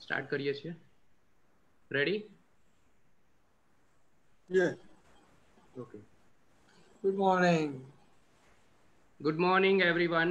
Start કરીએ છીએ. Ready? Yeah. Okay. Good morning. Good morning everyone.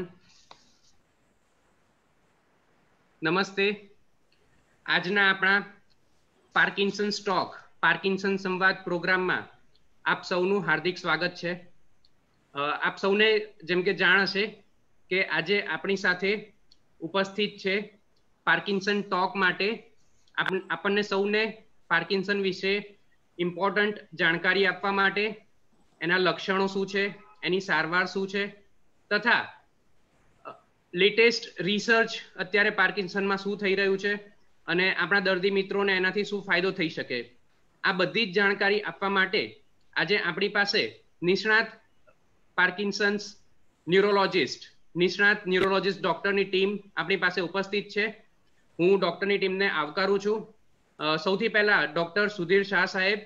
નમસ્તે. આજના આપણા પાર્કિન્સન્સ ટોક પાર્કિન્સન સંવાદ પ્રોગ્રામમાં આપ સૌનું હાર્દિક સ્વાગત છે. આપ સૌને જેમ કે જાણ હશે કે આજે આપણી સાથે ઉપસ્થિત છે પાર્કિન્સન ટોક માટે આપણને સૌને પાર્કિન્સન વિશે ઇમ્પોર્ટન્ટ જાણકારી આપવા માટે, એના લક્ષણો શું છે, એની સારવાર શું છે, તથા લેટેસ્ટ રિસર્ચ અત્યારે પાર્કિન્સનમાં શું થઈ રહ્યું છે અને આપણા દર્દી મિત્રોને એનાથી શું ફાયદો થઈ શકે, આ બધી જ જાણકારી આપવા માટે આજે આપણી પાસે નિષ્ણાત પાર્કિન્સન્સ નિષ્ણાત ન્યુરોલોજિસ્ટ ડોક્ટરની ટીમ આપણી પાસે ઉપસ્થિત છે. હું ડોક્ટરની ટીમને આવકારું છું. સૌથી પહેલા ડોક્ટર સુધીર શાહ સાહેબ,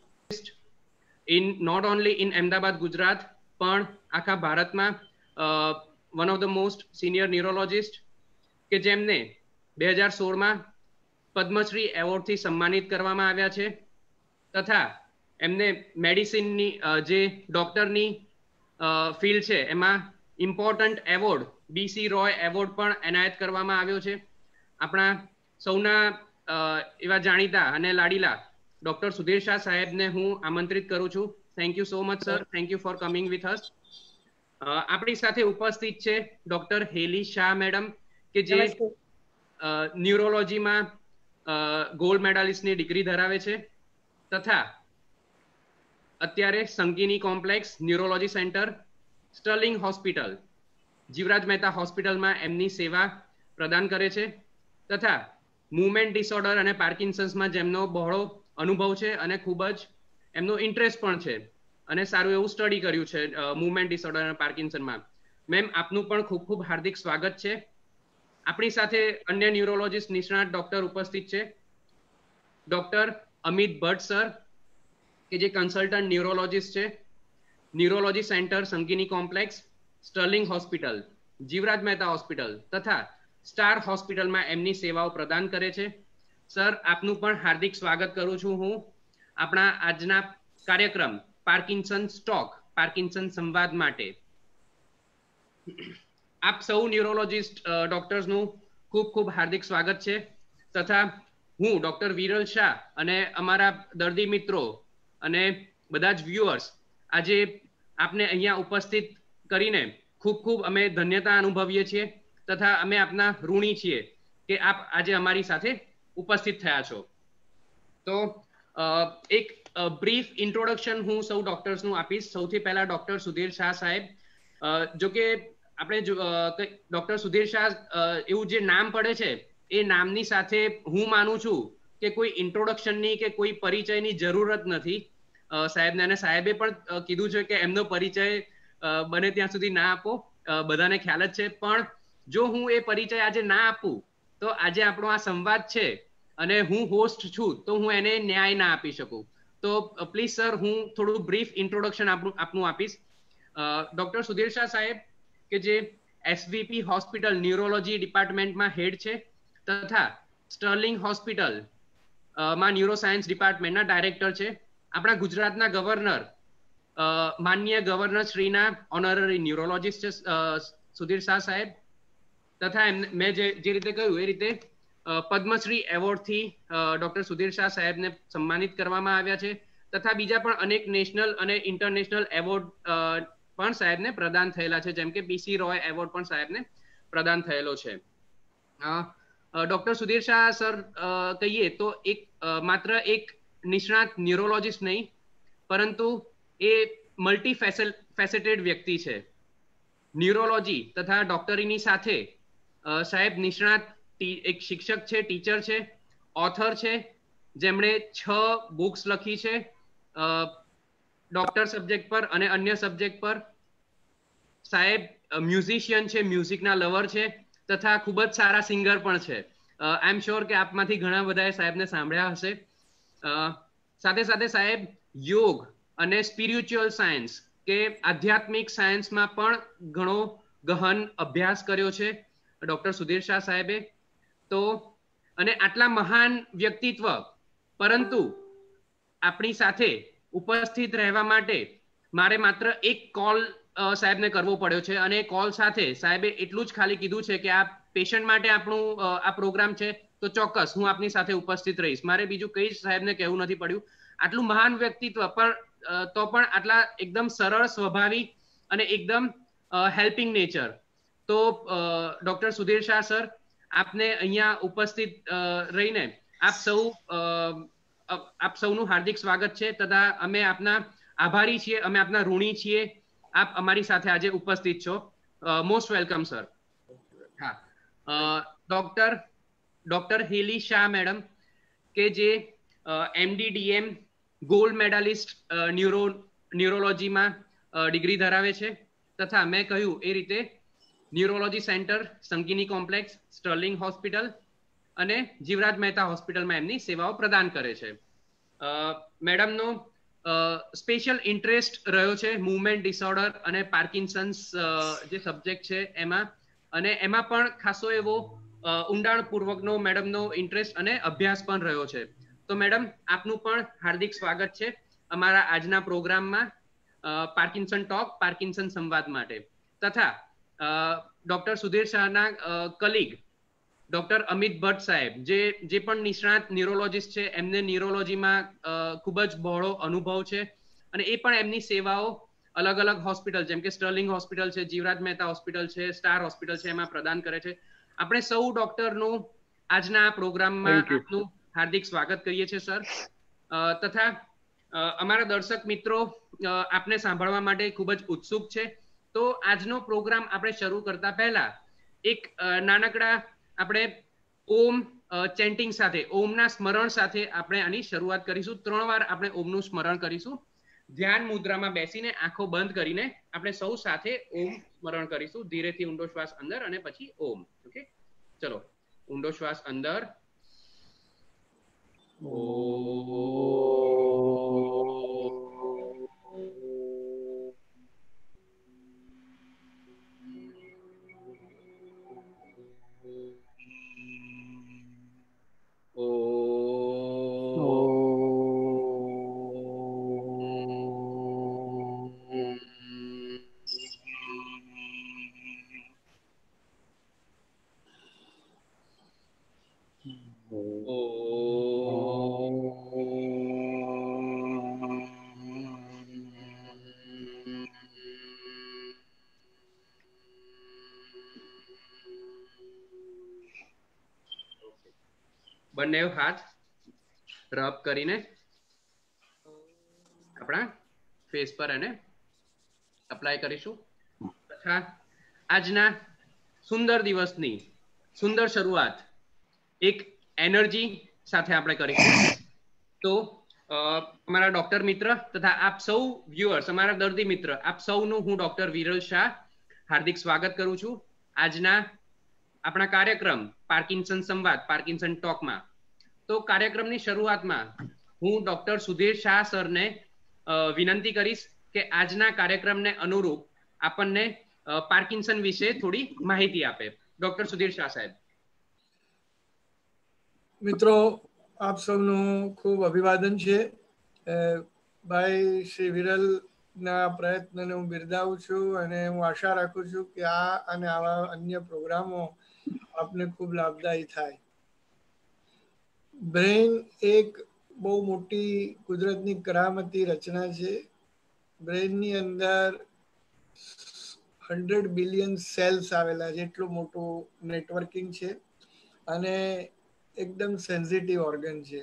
not only in Ahmedabad Gujarat પણ આખા ભારતમાં one of the most senior neurologist કે જેમને 2016માં પદ્મશ્રી એવોર્ડથી સન્માનિત કરવામાં આવ્યા છે, તથા એમને મેડિસિનની જે ડોક્ટરની ફિલ્ડ છે એમાં important award BC Roy award પણ એનાયત કરવામાં આવ્યો છે. આપણા સૌના એવા જાણીતા અને લાડીલા ડોક્ટર સુધીર શાહ સાહેબને હું આમંત્રિત કરું છું. Thank you so much sir, thank you for coming with us. આપણી સાથે ઉપસ્થિત છે ડોક્ટર હેલી શાહ મેડમ કે જે ન્યુરોલોજીમાં ગોલ્ડ મેડાલિસ્ટની ડિગ્રી ધરાવે છે, તથા અત્યારે Sangini complex neurology center, Sterling hospital, Jivraj Mehta હોસ્પિટલમાં એમની સેવા પ્રદાન કરે છે, તથા મૂવમેન્ટ ડિસઓર્ડર અને પાર્કિન્સન્સમાં જેમનો બહોળો અનુભવ છે અને ખૂબ જ એમનો ઇન્ટરેસ્ટ પણ છે અને સારું એવું સ્ટડી કર્યું છે મૂવમેન્ટ ડિસઓર્ડર અને પાર્કિન્સનમાં. મેમ, આપનું પણ ખૂબ ખૂબ હાર્દિક સ્વાગત છે. આપણી સાથે અન્ય ન્યુરોલોજીસ્ટ નિષ્ણાત ડોક્ટર ઉપસ્થિત છે, ડોક્ટર અમિત ભટ્ટ સર કે જે કન્સલ્ટન્ટ ન્યુરોલોજીસ્ટ છે, neurology center Sangini complex, Sterling hospital, Jivraj Mehta hospital તથા સ્ટાર હોસ્પિટલમાં એમની સેવાઓ પ્રદાન કરે છે. સર, આપનું પણ હાર્દિક સ્વાગત કરું છું હું આપણા આજના કાર્યક્રમ પાર્કિન્સન ટોક પાર્કિન્સન સંવાદ માટે. આપ સૌ ન્યુરોલોજીસ્ટ ડોક્ટર્સનું ખૂબ ખૂબ હાર્દિક સ્વાગત છે, તથા હું ડોક્ટર વિરલ શાહ અને અમારા દર્દી મિત્રો અને બધા જ વ્યુઅર્સ આજે આપને અહીંયા ઉપસ્થિત કરીને ખૂબ ખૂબ અમે ધન્યતા અનુભવીએ છીએ, તથા અમે આપના ઋણી છીએ કે આપ આજે અમારી સાથે ઉપસ્થિત થયા છો. તો એક બ્રીફ ઇન્ટ્રોડક્શન હું સૌ ડોક્ટર્સનું આપીશ. સૌથી પહેલા ડોક્ટર સુધીર શાહ સાહેબ, જો કે આપણે ડોક્ટર સુધીર શાહ એવું જે નામ પડે છે એ નામની સાથે હું માનું છું કે કોઈ ઇન્ટ્રોડક્શનની કે કોઈ પરિચયની જરૂરત નથી સાહેબને, અને સાહેબે પણ કીધું છે કે એમનો પરિચય બને ત્યાં સુધી ના આપો, બધાને ખ્યાલ જ છે. પણ જો હું એ પરિચય આજે ના આપું તો આજે આપણો આ સંવાદ છે અને હું હોસ્ટ છું તો હું એને ન્યાય ના આપી શકું. તો પ્લીઝ સર, હું થોડું બ્રીફ ઇન્ટ્રોડક્શન આપનું આપીશ. ડોક્ટર સુધીર શાહ સાહેબ કે જે SVP હોસ્પિટલ ન્યુરોલોજી ડિપાર્ટમેન્ટમાં હેડ છે, તથા સ્ટર્લિંગ હોસ્પિટલ માં ન્યુરોસાયન્સ ડિપાર્ટમેન્ટના ડાયરેક્ટર છે. આપણા ગુજરાતના ગવર્નર માનનીય ગવર્નર શ્રીના ઓનરરી ન્યુરોલોજીસ્ટ છે સુધીર શાહ સાહેબ, તથા મેં જે રીતે કહ્યું એ રીતે પદ્મશ્રી એવોર્ડથી ડોક્ટર સુધીર શાહ સાહેબને સન્માનિત કરવામાં આવ્યા છે, તથા બીજા પણ અનેક નેશનલ અને ઇન્ટરનેશનલ એવોર્ડ પણ સાહેબને પ્રદાન થયેલા છે, જેમ કે BC રોય એવોર્ડ પણ સાહેબને પ્રદાન થયેલો છે. ડોક્ટર સુધીર શાહ સર કહીએ તો માત્ર એક નિષ્ણાત ન્યુરોલોજીસ્ટ નહીં, પરંતુ એ મલ્ટી ફેસેટેડ વ્યક્તિ છે. ન્યુરોલોજી તથા ડોક્ટરીની સાથે સાહેબ નિષ્ણાત એક શિક્ષક છે, ટીચર છે, ઓથર છે, જેમણે 6 બુક્સ લખી છે ડોક્ટર સબ્જેક્ટ પર અને અન્ય સબ્જેક્ટ પર. સાહેબ મ્યુઝિશિયન છે, મ્યુઝિકના લવર છે, તથા ખૂબ જ સારા સિંગર પણ છે. આઈ એમ શ્યોર કે આપમાંથી ઘણા બધાએ સાહેબને સાંભળ્યા હશે. સાથે સાથે સાહેબ યોગ અને સ્પિરિચ્યુઅલ સાયન્સ કે આધ્યાત્મિક સાયન્સમાં પણ ઘણો ગહન અભ્યાસ કર્યો છે ડોક્ટર સુધીર શાહ સાહેબે. તો અને આટલા મહાન વ્યક્તિત્વ પરંતુ આપણી સાથે ઉપસ્થિત રહેવા માટે મારે માત્ર એક કોલ સાહેબને કરવો પડ્યો છે અને કોલ સાથે સાહેબે એટલું જ ખાલી કીધું છે કે આ પેશન્ટ માટે આપણું આ પ્રોગ્રામ છે તો ચોક્કસ હું આપની સાથે ઉપસ્થિત રહીશ. મારે બીજું કંઈ જ સાહેબને કહેવું નથી પડ્યું. આટલું મહાન વ્યક્તિત્વ પણ તો પણ આટલા એકદમ સરળ સ્વભાવી અને એકદમ હેલ્પિંગ નેચર. તો ડોક્ટર સુધીર શાહ સર, આપને અહીંયા ઉપસ્થિત રહીને આપ સૌનું હાર્દિક સ્વાગત છે તથા અમે આપના આભારી છીએ, અમે આપના ઋણી છીએ. આપ અમારી સાથે આજે ઉપસ્થિત છો. Most welcome sir. હા, ડોક્ટર હેલી શાહ મેડમ કે જે MD-DM ગોલ્ડ મેડાલિસ્ટ ન્યુરોલોજીમાં ડિગ્રી ધરાવે છે તથા મેં કહ્યું એ રીતે neurology center Sangini complex, Sterling hospital અને જીવરાજ મહેતા હોસ્પિટલમાં એમની સેવાઓ પ્રદાન કરે છે. મેડમનો સ્પેશિયલ ઇન્ટરેસ્ટ રહ્યો છે મૂવમેન્ટ ડિસઓર્ડર અને પાર્કિન્સન્સ જે સબ્જેક્ટ છે એમાં, અને એમાં પણ ખાસો એવો ઊંડાણપૂર્વકનો મેડમનો ઇન્ટરેસ્ટ અને અભ્યાસ પણ રહ્યો છે. તો મેડમ, આપનું પણ હાર્દિક સ્વાગત છે અમારા આજના પ્રોગ્રામમાં પાર્કિન્સન ટોક, પાર્કિન્સન સંવાદ માટે. તથા ડોક્ટર સુધીર શાહના કલીગ ડોક્ટર અમિત ભટ્ટ સાહેબ, જે પણ નિષ્ણાત ન્યુરોલોજીસ્ટ છે, એમને ન્યુરોલોજીમાં ખૂબ જ બહોળો અનુભવ છે અને એ પણ એમની સેવાઓ અલગ અલગ હોસ્પિટલ જેમ કે સ્ટર્લિંગ હોસ્પિટલ છે, જીવરાજ મહેતા હોસ્પિટલ છે, સ્ટાર હોસ્પિટલ છે, એમાં પ્રદાન કરે છે. આપણે સૌ ડોક્ટરનું આજના પ્રોગ્રામમાં આપનું હાર્દિક સ્વાગત કરીએ છીએ સર. તથા અમારા દર્શક મિત્રો આપને સાંભળવા માટે ખૂબ જ ઉત્સુક છે. તો આજનો પ્રોગ્રામ આપણે શરૂ કરતા પહેલા એક નાનકડા આપણે ઓમ ચેન્ટિંગ સાથે, ઓમના સ્મરણ સાથે આપણે આની શરૂઆત કરીશું. 3 વાર આપણે ઓમનું સ્મરણ કરીશું. ધ્યાન મુદ્રામાં બેસીને આંખો બંધ કરીને આપણે સૌ સાથે ઓમ સ્મરણ કરીશું. ધીરેથી ઊંડો શ્વાસ અંદર અને પછી ઓમ. ઓકે, ચલો. ઊંડો શ્વાસ અંદર. બંને હાથ રબ કરીને આપણા ફેસ પર એને અપ્લાય કરીશું. તથા આજના સુંદર દિવસની સુંદર શરૂઆત એક એનર્જી સાથે આપણે કરીશું. તો અમારા ડોક્ટર મિત્ર તથા આપ સૌ વ્યુઅર્સ, અમારા દર્દી મિત્ર, આપ સૌનું હું ડોક્ટર વિરલ શાહ હાર્દિક સ્વાગત કરું છું આજના આપણા કાર્યક્રમ પાર્કિન્સન સંવાદ, પાર્કિન્સન ટોકમાં. તો કાર્યક્રમની શરૂઆતમાં હું ડોક્ટર સુધીર શાહ સરને વિનંતી કરીશ કે આજના કાર્યક્રમને અનુરૂપ આપણને પાર્કિન્સન વિશે થોડી માહિતી આપે. ડોક્ટર સુધીર શાહ સાહેબ. મિત્રો, આપ સૌનું ખૂબ અભિવાદન છે. ભાઈ શ્રી વિરલ ના પ્રયત્નને હું બિરદાવું છું અને હું આશા રાખું છું કે આ અને આવા અન્ય પ્રોગ્રામો આપને ખૂબ લાભદાયી થાય. બ્રેઇન એક બહુ મોટી કુદરતની કરામતી રચના છે. બ્રેઇનની અંદર 100 બિલિયન સેલ્સ આવેલા છે, એટલું મોટું નેટવર્કિંગ છે અને એકદમ સેન્સિટિવ ઓર્ગન છે.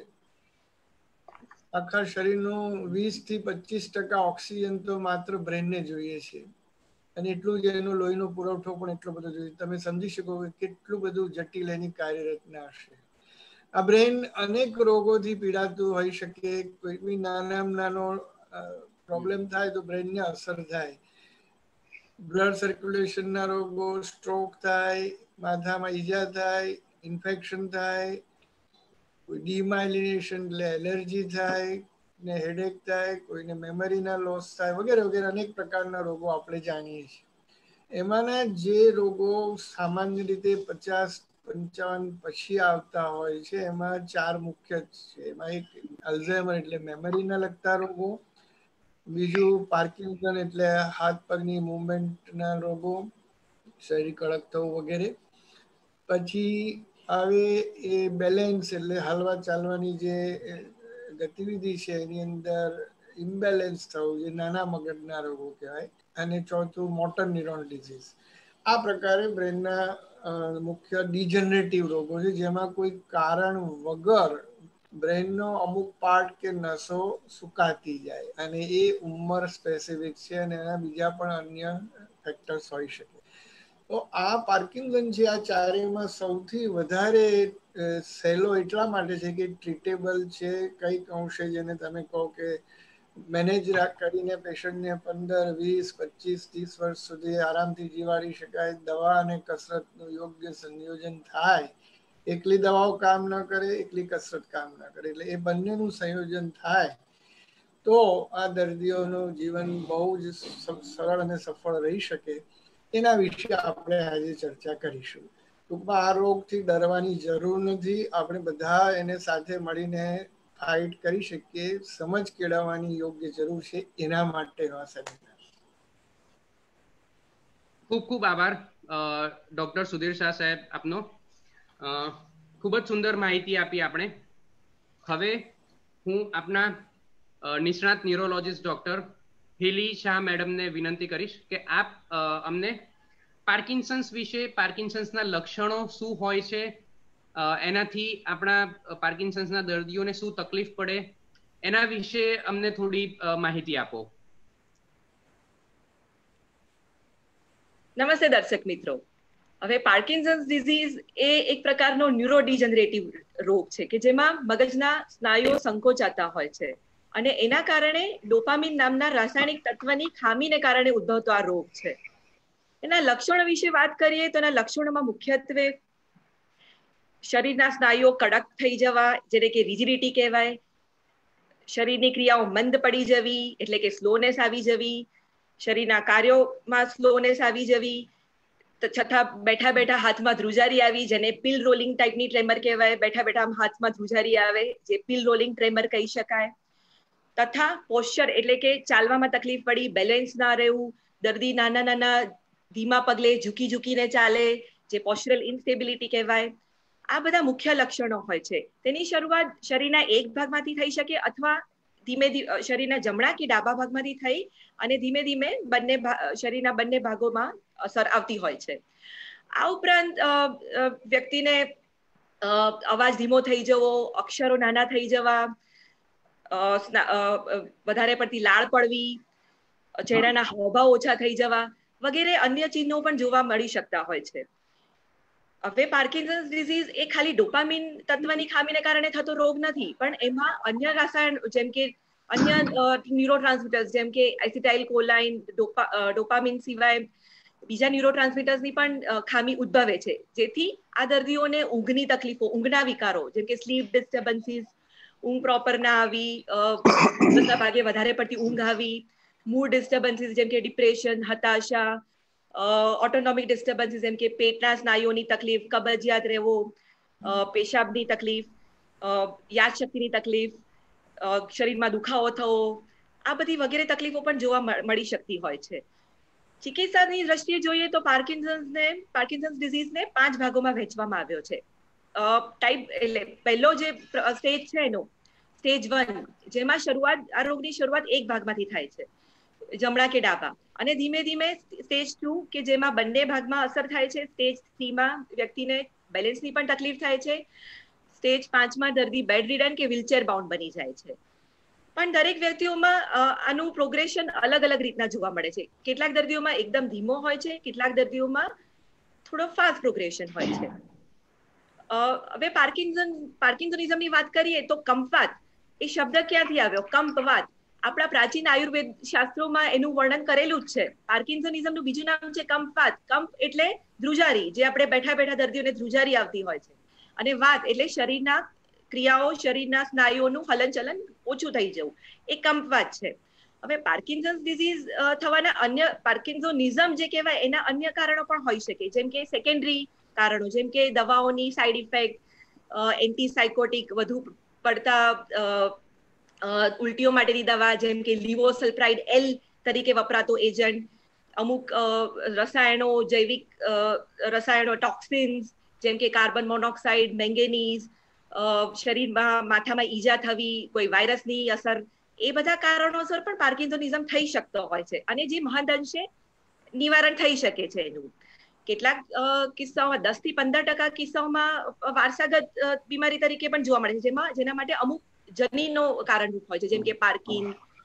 આખા શરીરનું 20 થી 25% ઓક્સિજન તો માત્ર બ્રેનને જોઈએ છે અને એટલું જ એનો લોહીનો પુરવઠો પણ એટલો બધો જોઈએ. તમે સમજી શકો કે કેટલું બધું જટિલ એની કાર્યરચના હશે. આ બ્રેન અનેક રોગોથી પીડાતું હોઈ શકે. કોઈ બી નાનામાં નાનો પ્રોબ્લેમ થાય તો બ્રેનને અસર થાય. બ્લડ સર્ક્યુલેશનના રોગો, સ્ટ્રોક થાય, માથામાં ઈજા થાય, ઇન્ફેક્શન થાય, ડીમાઇલિનેશન એટલે એલર્જી થાય ને હેડેક થાય, કોઈને મેમરીના લોસ થાય, વગેરે વગેરે અનેક પ્રકારના રોગો આપણે જાણીએ છીએ. એમાંના જે રોગો સામાન્ય રીતે 50 55 પછી આવતા હોય છે એમાં 4 મુખ્ય છે. એમાં એક અલ્ઝાઇમર એટલે મેમરીના લગતા રોગો, બીજું પાર્કિન્સન એટલે હાથ પગની મૂવમેન્ટના રોગો, શરીર કડક થવું વગેરે. પછી આવે એ બેલેન્સ એટલે હાલવા ચાલવાની જે ગતિવિધિ છે એની અંદર ઇમ્બેલેન્સ થવું, જે નાના મગજના રોગો કહેવાય. અને ચોથું મોટર ન્યુરોન ડિઝીઝ. આ પ્રકારે બ્રેનના મુખ્ય ડિજનરેટિવ રોગો છે, જેમાં કોઈ કારણ વગર બ્રેનનો અમુક પાર્ટ કે નસો સુકાતી જાય, અને એ ઉંમર સ્પેસિફિક છે અને એના બીજા પણ અન્ય ફેક્ટર્સ હોઈ શકે. તો આ પાર્કિન્સન છે, આ ચારેયમાં સૌથી વધારે સહેલો એટલા માટે છે કે ટ્રીટેબલ છે. કંઈક અંશે જેને તમે કહો કે મેનેજ કરીને પેશન્ટને 15, 20, 25, 30 વર્ષ સુધી આરામથી જીવાડી શકાય. દવા અને કસરતનું યોગ્ય સંયોજન થાય. એકલી દવાઓ કામ ન કરે, એકલી કસરત કામ ન કરે, એટલે એ બંનેનું સંયોજન થાય તો આ દર્દીઓનું જીવન બહુ જ સરળ અને સફળ રહી શકે. એના વિશે આપણે આજે ચર્ચા કરીશું. ટૂંકમાં આ રોગથી ડરવાની જરૂર નથી. આપણે બધા એને સાથે મળીને ફાઇટ કરી શકીએ. સમજ કેળવવાની યોગ્ય જરૂર છે, એના માટે આ સેમિનાર. ખૂબ ખૂબ આભાર ડોક્ટર સુધીર શાહ સાહેબ આપનો. ખૂબ જ સુંદર માહિતી આપી આપણે. હવે હું આપના નિષ્ણાત ન્યુરોલોજીસ્ટ ડોક્ટર હિલી શાહ મેડમને વિનંતી કરીશ કે આપ અમને પાર્કિન્સન્સ વિશે, પાર્કિન્સન્સના લક્ષણો શું હોય છે, એનાથી આપણા પાર્કિન્સન્સના દર્દીઓને શું તકલીફ પડે, એના વિશે અમને થોડી માહિતી આપો. નમસ્તે દર્શક મિત્રો. હવે પાર્કિન્સન્સ ડિઝીઝ એ એક પ્રકારનો ન્યુરોડિજનરેટિવ રોગ છે કે જેમાં મગજના સ્નાયુઓ સંકોચાતા હોય છે, અને એના કારણે ડોપામિન નામના રાસાયણિક તત્વની ખામીને કારણે ઉદ્ભવતો આ રોગ છે. એના લક્ષણો વિશે વાત કરીએ તો એના લક્ષણોમાં મુખ્યત્વે શરીરના સ્નાયુઓ કડક થઈ જવા, જેને કે રિજિડિટી કહેવાય, શરીરની ક્રિયાઓ મંદ પડી જવી એટલે કે સ્લોનેસ આવી જવી, શરીરના કાર્યોમાં સ્લોનેસ આવી જવી, છતાં બેઠા બેઠા હાથમાં ધ્રુજારી આવી, જેને પિલ રોલિંગ ટાઈપની ટ્રેમર કહેવાય. બેઠા બેઠા હાથમાં ધ્રુજારી આવે, જે પિલ રોલિંગ ટ્રેમર કહી શકાય. તથા પોસ્ચર એટલે કે ચાલવામાં તકલીફ પડી, બેલેન્સ ના રહેવું, દર્દી નાના નાના ધીમા પગલે ઝૂકી ઝૂકીને ચાલે, જે પોસ્ચરલ ઇન્સ્ટેબિલિટી કહેવાય. આ બધા મુખ્ય લક્ષણો હોય છે. તેની શરૂઆત શરીરના એક ભાગમાંથી થઈ શકે અથવા ધીમે ધીમે શરીરના જમણા કે ડાબા ભાગમાંથી થઈ અને ધીમે ધીમે શરીરના બંને ભાગોમાં અસર આવતી હોય છે. આ ઉપરાંત વ્યક્તિને અવાજ ધીમો થઈ જવો, અક્ષરો નાના થઈ જવા, વધારે પડતી લાળ પડવી, ચહેરાના હાવભાવ ઓછા થઈ જવા વગેરે અન્ય ચિહ્નો પણ જોવા મળી શકતા હોય છે. હવે પાર્કિન્સન્સ ડિઝીઝ એ ખાલી ડોપામિન તત્વની ખામીને કારણે થતો રોગ નથી, પણ એમાં અન્ય રસાયણ જેમ કે અન્ય ન્યુરોટ્રાન્સમીટર્સ જેમ કે એસિટાઇલ કોલાઇન, ડોપામિન સિવાય બીજા ન્યુરોટ્રાન્સમીટર્સની પણ ખામી ઉદ્ભવે છે, જેથી આ દર્દીઓને ઊંઘની તકલીફો, ઊંઘના વિકારો જેમ કે સ્લીપ ડિસ્ટર્બન્સીસ, ઊંઘ પ્રોપર ના આવી, મોટા ભાગે વધારે પડતી ઊંઘ આવી, મૂડ ડિસ્ટર્બન્સીસ જેમ કે ડિપ્રેશન, હતાશા, ઓટોનોમિક ડિસ્ટર્બન્સીસ જેમ કે પેટના સ્નાયુઓની તકલીફ, કબજિયાત રહેવો, પેશાબની તકલીફ, યાદશક્તિની તકલીફ, શરીરમાં દુખાવો થવો, આ બધી વગેરે તકલીફો પણ જોવા મળી શકતી હોય છે. ચિકિત્સાની દ્રષ્ટિએ જોઈએ તો પાર્કિન્સન્સ ડિઝીઝને 5 ભાગોમાં વહેંચવામાં આવ્યો છે. એટલે પહેલો જે સ્ટેજ છે એનો સ્ટેજ 1, જેમાં આ રોગની શરૂઆત એક ભાગમાંથી થાય છે, જમણા કે ડાબા, અને ધીમે ધીમે સ્ટેજ 2 કે જેમાં બંને ભાગમાં અસર થાય છે. સ્ટેજ 3 માં વ્યક્તિને બેલેન્સની પણ તકલીફ થાય છે. સ્ટેજ 5 માં દર્દી bed ridden wheelchair bound બની જાય છે. પણ દરેક વ્યક્તિઓમાં આનું પ્રોગ્રેશન અલગ અલગ રીતના જોવા મળે છે. કેટલાક દર્દીઓમાં એકદમ ધીમો હોય છે, કેટલાક દર્દીઓમાં થોડો ફાસ્ટ પ્રોગ્રેશન હોય છે. હવે પાર્કિન્સનિઝમની વાત કરીએ તો કંપવાત એ શબ્દ ક્યાંથી આવ્યો? કંપવાત આપણા પ્રાચીન આયુર્વેદ શાસ્ત્રોમાં એનું વર્ણન કરેલું જ છે. પાર્કિન્સનિઝમનું બીજું નામ છે કંપવાત. કંપ એટલે ધ્રુજારી, જે આપણે બેઠા બેઠા દર્દીઓને ધ્રુજારી આવતી હોય છે, અને વાત એટલે શરીરના ક્રિયાઓ, શરીરના સ્નાયુઓનું હલનચલન ઓછું થઈ જવું, એ કંપવાત છે. હવે પાર્કિન્સન્સ ડિઝીઝ થવાના પાર્કિન્સોનિઝમ જે કહેવાય એના અન્ય કારણો પણ હોઈ શકે, જેમ કે સેકન્ડરી કારણો, જેમ કે દવાઓની સાઇડ ઇફેક્ટ, એન્ટીસાયકોટિક વધુ પડતા ઉલટીઓ માટેની દવા, જેમ કે લિવોસલ્ફ્રાઇડ એલ તરીકે વપરાતો એજન્ટ, અમુક રસાયણો, જૈવિક રસાયણો, ટોક્સિન્સ જેમ કે કાર્બન મોનોક્સાઇડ, મેંગેનીઝ, શરીરમાં માથામાં ઈજા થવી, કોઈ વાયરસની અસર, એ બધા કારણોસર પણ પાર્કિન્સોનિઝમ થઈ શકતો હોય છે અને જે મહદઅંશે નિવારણ થઈ શકે છે એનું. કેટલાક કિસ્સાઓમાં 10 થી 15% કિસ્સાઓમાં વારસાગત બીમારી તરીકે પણ જોવા મળે છે, જેના માટે અમુક જનીનો કારણરૂપ હોય છે, જેમ કે પાર્કિન,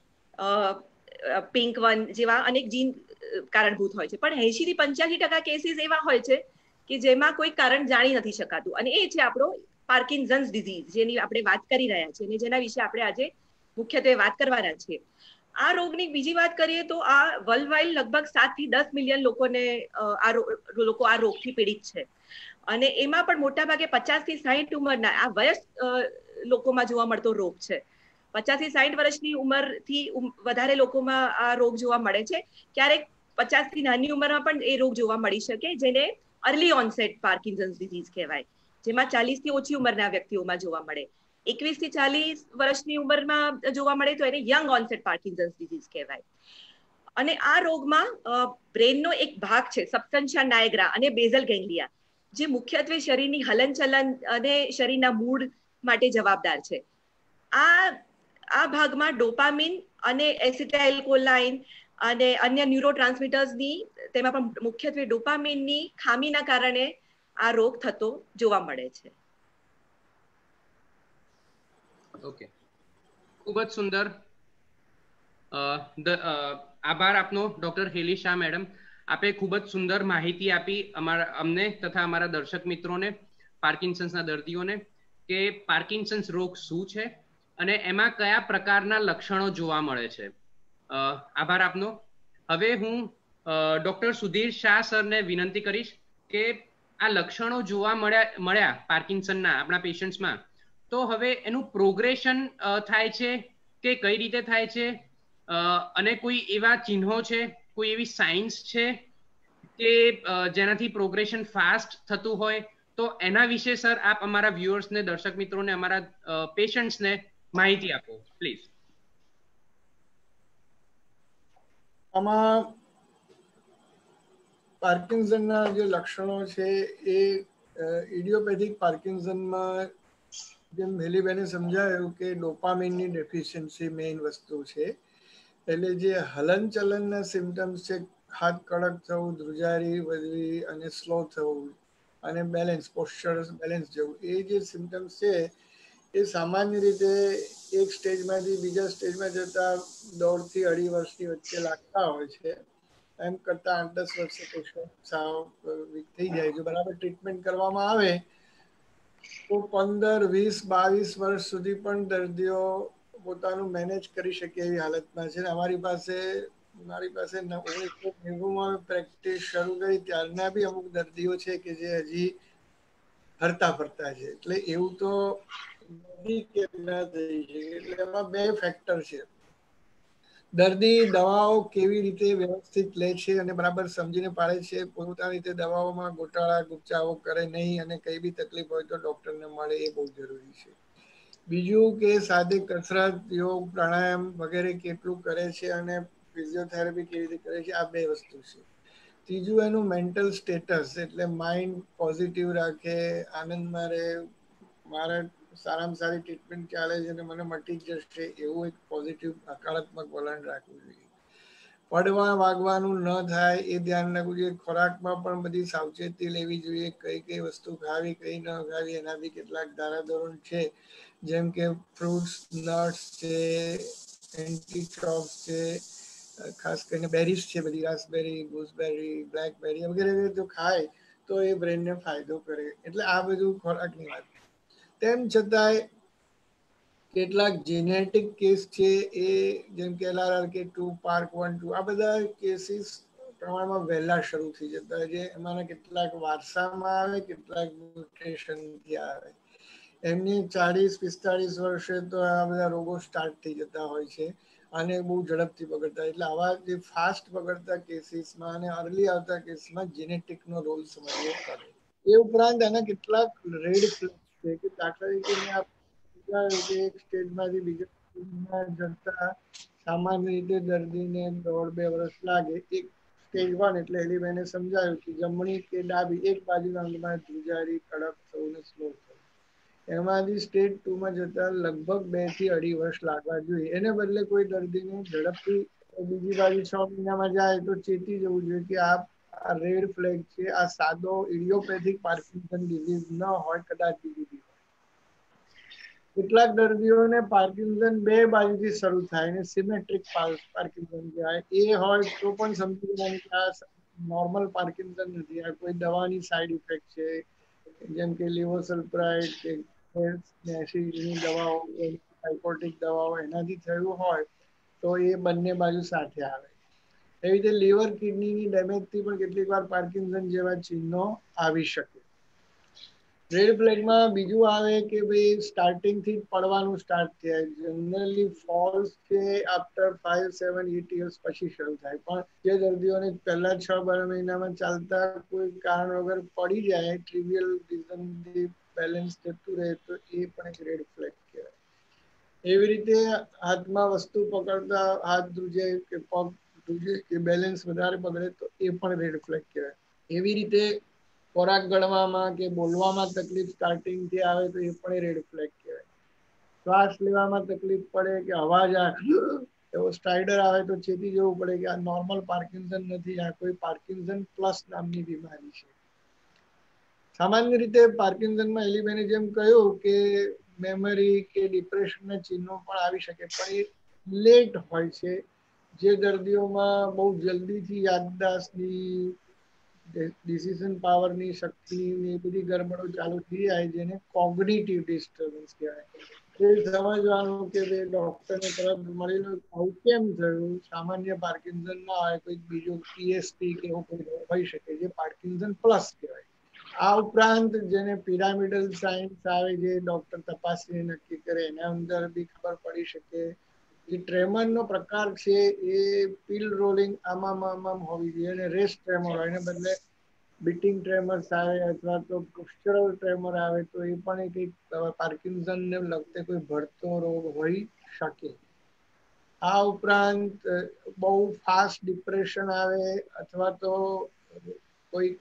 પિંક વન જેવા અનેક જીન કારણભૂત હોય છે. પણ 80 થી 85% કેસીસ એવા હોય છે કે જેમાં કોઈ કારણ જાણી નથી શકાતું, અને એ છે આપણો પાર્કિન્સન્સ ડિઝીઝ, જેની આપણે વાત કરી રહ્યા છીએ અને જેના વિશે આપણે આજે મુખ્યત્વે વાત કરવાના છીએ. આ રોગની બીજી વાત કરીએ તો આ વર્લ્ડ વાઇડ લગભગ 7 થી 10 મિલિયન લોકોને આ રોગથી પીડિત છે, અને એમાં પણ મોટા ભાગે 50 થી 60 ઉંમરના આ વયસ્ક લોકોમાં જોવા મળતો રોગ છે. 50 થી 60 વર્ષની ઉંમરથી વધારે લોકોમાં આ રોગ જોવા મળે છે. ક્યારેક 50 થી નાની ઉંમરમાં પણ એ રોગ જોવા મળી શકે, જેને અર્લી ઓનસેટ પાર્કિન્સન્સ ડિઝીઝ કહેવાય, જેમાં 40 થી ઓછી ઉંમરના વ્યક્તિઓમાં જોવા મળે. 21 થી 40 વર્ષની ઉંમરમાં જોવા મળે તો એને યંગ ઓનસેટ પાર્કિન્સન્સ ડિઝીઝ કહેવાય. અને આ રોગમાં બ્રેનનો એક ભાગ છે સબસ્ટન્શિયા નાયગ્રા અને બેઝલ ગેંગ્લિયા, જે મુખ્યત્વે શરીરની હલનચલન અને શરીરના મૂડ માટે જવાબદાર છે. આ ભાગમાં ડોપામિન અને એસિટાઇલકોલાઇન અને અન્ય ન્યુરોટ્રાન્સમીટર્સની, તેમાં પણ મુખ્યત્વે ડોપામિનની ખામીના કારણે આ રોગ થતો જોવા મળે છે. ઓકે, ખૂબ જ સુંદર. આભાર આપનો ડોક્ટર હેલી શાહ મેડમ. આપે ખૂબ જ સુંદર માહિતી આપી અમને તથા અમારા દર્શક મિત્રોને, પાર્કિન્સન્સના દર્દીઓને, કે પાર્કિન્સન્સ રોગ શું છે અને એમાં કયા પ્રકારના લક્ષણો જોવા મળે છે. આભાર આપનો. હવે હું ડોક્ટર સુધીર શાહ સરને વિનંતી કરીશ કે આ લક્ષણો જોવા મળ્યા પાર્કિન્સનના આપણા પેશન્ટ્સમાં, તો હવે એનું પ્રોગ્રેશન થાય છે કે કઈ રીતે થાય છે, અને કોઈ એવા ચિહ્નો છે, કોઈ એવી સાઇન્સ છે કે જેનાથી પ્રોગ્રેશન ફાસ્ટ થતું હોય, તો એના વિશે સર આપ અમારા વ્યુઅર્સને, દર્શક મિત્રોને, અમારા પેશન્ટ્સને માહિતી આપો પ્લીઝ. આમાં પાર્કિન્સનના જે લક્ષણો છે એ ઇડિયોપેથિક પાર્કિન્સનમાં જેમ હેલીબેને સમજાયું કે ડોપામિનની ડેફિશિયન્સી મેઇન વસ્તુ છે. એટલે જે હલનચલનના સિમ્ટમ્સ છે, હાથ કડક થવું, ધ્રુજારી વધવી અને સ્લો થવું અને બેલેન્સ, પોસ્ચર બેલેન્સ જવું, એ જે સિમ્ટમ્સ છે એ સામાન્ય રીતે એક સ્ટેજમાંથી બીજા સ્ટેજમાં જતા 1.5 થી 2.5 વર્ષની વચ્ચે લાગતા હોય છે. એમ કરતા 8-10 વર્ષે પેશન્ટ સાવ વીક થઈ જાય. જો બરાબર ટ્રીટમેન્ટ કરવામાં આવે તો 15, 20, 22 વર્ષ સુધી પણ દર્દીઓ પોતાનું મેનેજ કરી શકે એવી હાલતમાં છે. મારી પાસે 1990માં પ્રેક્ટિસ શરૂ કરી ત્યારના બી અમુક દર્દીઓ છે કે જે હજી હરતા ફરતા છે. એટલે એવું તો નથી કે ના થઈ શકે. એટલે એમાં 2 ફેક્ટર છે. દર્દી દવાઓ કેવી રીતે વ્યવસ્થિત લે છે અને બરાબર સમજીને પાડે છે, પોતાની રીતે દવાઓમાં ગોટાળા ગુપચાઓ કરે નહીં, અને કઈ બી તકલીફ હોય તો ડોક્ટરને મળે, એ બહુ જરૂરી છે. બીજું કે સાદી કસરત, યોગ, પ્રાણાયામ વગેરે કેટલું કરે છે અને ફિઝિયોથેરાપી કેવી રીતે કરે છે, આ 2 વસ્તુ છે. ત્રીજું એનું મેન્ટલ સ્ટેટસ, એટલે માઇન્ડ પોઝિટિવ રાખે, આનંદમાં રહે, મારે સારામાં સારી ટ્રીટમેન્ટ ચાલે છે અને મને મટી જશે એવું એક પોઝિટિવ હકારાત્મક વલણ રાખવું જોઈએ. પડવા વાગવાનું ન થાય એ ધ્યાન રાખવું જોઈએ. ખોરાકમાં પણ બધી સાવચેતી લેવી જોઈએ, કઈ કઈ વસ્તુ ખાવી, કઈ ન ખાવી, એના બી કેટલાક ધારાધોરણ છે, જેમ કે ફ્રૂટ્સ, નટ્સ છે, એન્ટીક્રોપ્સ છે, ખાસ કરીને બેરીઝ છે, બધી રાસબેરી, ગૂસબેરી, બ્લેકબેરી વગેરે જો ખાય તો એ બ્રેનને ફાયદો કરે. એટલે આ બધું ખોરાકની વાત. તેમ છતાંય કેટલાક જેનેટિક કેસ છે, એ જેમ કે LRRK2, PARK1-2, આ બધા કેસીસ પ્રમાણમાં વહેલા શરૂ થઈ જતા હોય છે. એમાંના કેટલાક વારસામાં આવે, કેટલાક મ્યુટેશનથી આવે. એમની 40-45 વર્ષે તો આ બધા રોગો સ્ટાર્ટ થઈ જતા હોય છે અને બહુ ઝડપથી બગડતા. એટલે આવા જે ફાસ્ટ બગડતા કેસીસમાં અને અર્લી આવતા કેસમાં જેનેટિકનો રોલ સમજવો પડે. એ ઉપરાંત એના કેટલાક રેડ ફ્લેગ છે કે દાખલા તરીકે મેં આપણે કે એક સ્ટેજમાંથી બીજા સ્ટેજમાં જતા સામાન્ય રીતે દર્દીને 1.5-2 વર્ષ લાગે. એક સ્ટેજ 1 એટલે એલિબેને સમજાવ્યું કે જમણી કે ડાબી એક બાજુના અંગમાં ધ્રુજારી કડક થવું ને સ્લો થવું. એમાંથી સ્ટેજ 2 માં જતા લગભગ 2 થી 2.5 વર્ષ લાગવા જોઈએ. એને બદલે કોઈ દર્દીને ઝડપથી બીજી બાજુ 6 મહિનામાં જાય તો ચેતી જવું જોઈએ કે આ રેડ ફ્લેગ છે, આ સાદો ઇડિયોપેથિક પાર્કિન્સન ડિઝીઝ ન હોય, કદાચ બીજી. કેટલાક દર્દીઓને પાર્કિન્સન 2 બાજુથી શરૂ થાય ને સિમેટ્રિક પાર્કિન્સન કહેવાય. એ હોય તો પણ સમજી લેવાનું કે આ નોર્મલ પાર્કિન્સન નથી, આ કોઈ દવાની સાઈડ ઇફેક્ટ છે, જેમ કે લિવોસલ્પ્રાઇડ કે એસિડની દવાઓ, સાયકોટિક દવાઓ એનાથી થયું હોય તો એ બંને બાજુ સાથે આવે. એવી રીતે લીવર કિડનીની ડેમેજથી પણ કેટલીક વાર પાર્કિન્સન જેવા ચિહ્નો આવી શકે. રેડ ફ્લેગમાં બીજું આવે કે ભાઈ સ્ટાર્ટિંગ થી પડવાનું સ્ટાર્ટ થાય. જનરલી ફોલ્સ છે આફ્ટર 5-7-8 years પછી શરૂ થાય. પણ જે દર્દીઓને પહેલા 6-12 મહિનામાં ચાલતા કોઈ કારણ વગર પડી જાય, ટ્રિવિયલ રીઝનથી બેલેન્સ જતું રહે, તો એ પણ એક રેડ ફ્લેગ કહેવાય. એવી રીતે હાથમાં વસ્તુ પકડતા હાથ ધ્રુજે કે પગ ધ્રુજે કે બેલેન્સ વધારે બગડે તો એ પણ રેડ ફ્લેગ કહેવાય. એવી રીતે ખોરાક ગળવામાં કે બોલવામાં તકલીફ સ્ટાર્ટિંગથી આવે તો એ પણ રેડ ફ્લેગ કહેવાય. શ્વાસ લેવામાં તકલીફ પડે કે અવાજ એવો સ્ટ્રાઇડર આવે તો ચેતી જવું પડે કે આ નોર્મલ પાર્કિન્સન નથી, આ કોઈ પાર્કિન્સન પ્લસ નામની બીમારી છે. સામાન્ય રીતે પાર્કિન્સનમાં એલિબેને જેમ કહ્યું કે મેમરી કે ડિપ્રેશનના ચિહ્નો પણ આવી શકે, પણ એ લેટ હોય છે. જે દર્દીઓમાં બહુ જલ્દીથી યાદદાસ્તની, ડિસિઝન પાવરની શક્તિની એ બધી ગરબડો ચાલુ થઈ જાય, જેને કોગ્નિટિવ ડિસ્ટર્બન્સ કહેવાય. એ સમજવાનું કે ભાઈ ડોક્ટરને તરફ મળીને આવું કેમ થયું. સામાન્ય પાર્કિન્સન ના હોય, કોઈ બીજું પીએસપી કે એવું કોઈ હોઈ શકે, જે પાર્કિન્સન પ્લસ કહેવાય. આ ઉપરાંત જેને પિરામિડલ સાઇન્સ આવે, જે ડોક્ટર તપાસી નક્કી કરે, એના અંદર બી ખબર પડી શકે. જે ટ્રેમરનો પ્રકાર છે એ પિલ રોલિંગ આમાં હોવી જોઈએ અને રેસ્ટ ટ્રેમર હોય, એને બદલે બીટિંગ ટ્રેમર્સ આવે અથવા તો પોસ્ચરલ ટ્રેમર આવે તો એ પણ એક પાર્કિન્સનને લગતે કોઈ ભળતો રોગ હોઈ શકે. આ ઉપરાંત બહુ ફાસ્ટ ડિપ્રેશન આવે અથવા તો કોઈક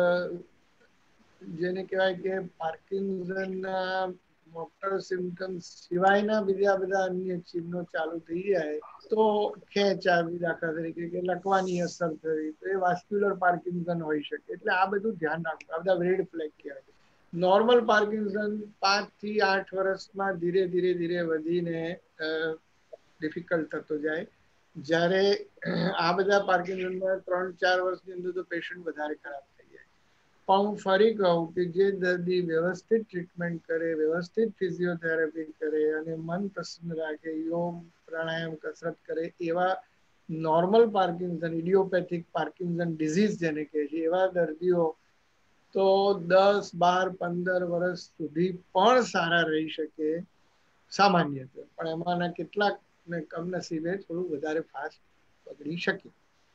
જેને કહેવાય કે પાર્કિન્સનના મોટર સિમ્ટમ્સ સિવાયના બીજા બધા અન્ય ચિહ્નો ચાલુ થઈ જાય તો ખેંચ આવી, દાખલા તરીકે કે લકવાની અસર થઈ, તો એ વાસ્ક્યુલર પાર્કિન્સન હોઈ શકે. એટલે આ બધું ધ્યાન રાખવું, આ બધા રેડ ફ્લેગ કહેવાય. નોર્મલ પાર્કિન્સન 5 થી 8 વર્ષમાં ધીરે ધીરે વધીને ડિફિકલ્ટ થતો જાય. જ્યારે આ બધા પાર્કિન્સનમાં 3-4 વર્ષની અંદર તો પેશન્ટ વધારે ખરાબ થઈ જાય. પણ હું ફરી કહું કે જે દર્દી વ્યવસ્થિત ટ્રીટમેન્ટ કરે, વ્યવસ્થિત ફિઝિયોથેરાપી કરે અને મન પ્રસન્ન રાખે, યોગ પ્રાણાયામ કસરત કરે, એવા normal Parkinson, idiopathic Parkinson disease જેને કહે છે, એવા દર્દીઓ તો 10-12-15 વર્ષ સુધી પણ સારા રહી શકે સામાન્ય. પણ એમાંના કેટલાક કમનસીબે થોડું વધારે ફાસ્ટ બગડી શકે.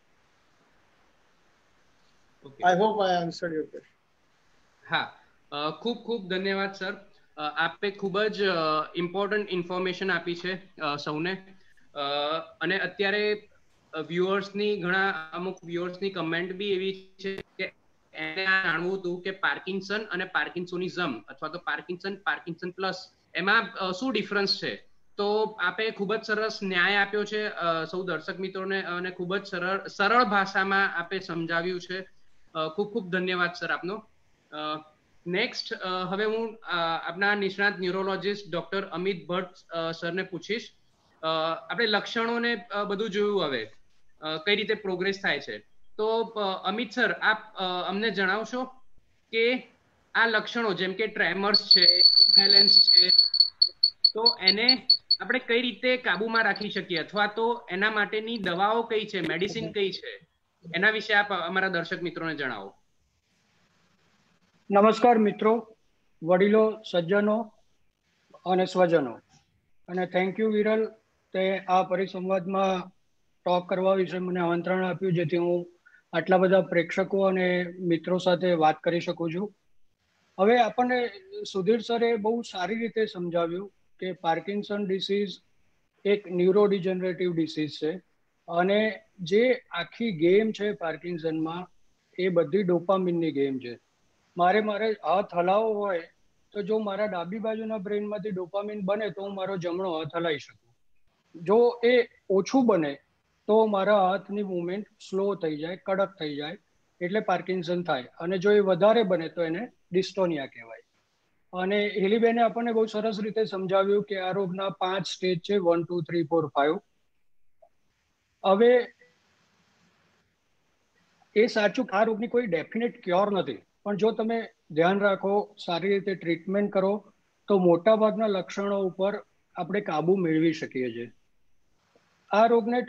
I hope I answered your question. હા, ખૂબ ખૂબ ધન્યવાદ સર. આપે ખૂબ જ ઇમ્પોર્ટન્ટ ઇન્ફોર્મેશન આપી છે સૌને. અને અત્યારે વ્યુઅર્સની અમુક વ્યુઅર્સની કમેન્ટ બી એવી છે કે એને જાણવું હતું કે પાર્કિન્સન અને પાર્કિન્સોનિઝમ અથવા તો પાર્કિન્સન પ્લસ એમાં શું ડિફરન્સ છે. તો આપે ખૂબ જ સરસ ન્યાય આપ્યો છે સૌ દર્શક મિત્રોને અને ખૂબ જ સરળ ભાષામાં આપે સમજાવ્યું છે. ખૂબ ખૂબ ધન્યવાદ સર આપનો. નેક્સ્ટ હવે હું આપના નિષ્ણાત ન્યુરોલોજીસ્ટ ડોક્ટર અમિત ભટ્ટ સરને પૂછીશ. આપણે લક્ષણોને બધું જોયું, હવે કઈ રીતે પ્રોગ્રેસ થાય છે. તો અમિત સર, આપ અમને જણાવશો કે આ લક્ષણો જેમ કે ટ્રેમર્સ છે, ઇમ્બેલેન્સ છે, તો એને આપણે કઈ રીતે કાબુમાં રાખી શકીએ અથવા તો એના માટેની દવાઓ કઈ છે, મેડિસિન કઈ છે, એના વિશે આપ અમારા દર્શક મિત્રોને જણાવો. નમસ્કાર મિત્રો, વડીલો, સજ્જનો અને સ્વજનો, અને થેન્ક યુ વિરલ, તે આ પરિસંવાદમાં ટોક કરવા વિશે મને આમંત્રણ આપ્યું, જેથી હું આટલા બધા પ્રેક્ષકો અને મિત્રો સાથે વાત કરી શકું છું. હવે આપણને સુધીર સરે બહુ સારી રીતે સમજાવ્યું કે પાર્કિન્સન ડિસીઝ એક ન્યુરોડિજનરેટિવ ડિસીઝ છે અને જે આખી ગેમ છે પાર્કિન્સનમાં એ બધી ડોપામિનની ગેમ છે. મારે હાથ હલાવવો હોય તો જો મારા ડાબી બાજુના બ્રેનમાંથી ડોપામિન બને તો હું મારો જમણો હાથ હલાવી શકું. જો એ ઓછું બને તો મારા હાથની મૂવમેન્ટ સ્લો થઈ જાય, કડક થઈ જાય, એટલે પાર્કિન્સન થાય. અને જો એ વધારે બને તો એને ડિસ્ટોનિયા કહેવાય. અને હેલીબેને આપણને બહુ સરસ રીતે સમજાવ્યું કે આ રોગના 5 સ્ટેજ છે, 1, 2, 3, 4, 5. હવે એ સાચું, આ રોગની કોઈ ડેફિનેટ ક્યોર નથી, પણ જો તમે ધ્યાન રાખો, સારી રીતે ટ્રીટમેન્ટ કરો તો મોટાભાગના લક્ષણો ઉપર આપણે કાબુ મેળવી શકીએ છીએ. આ રોગને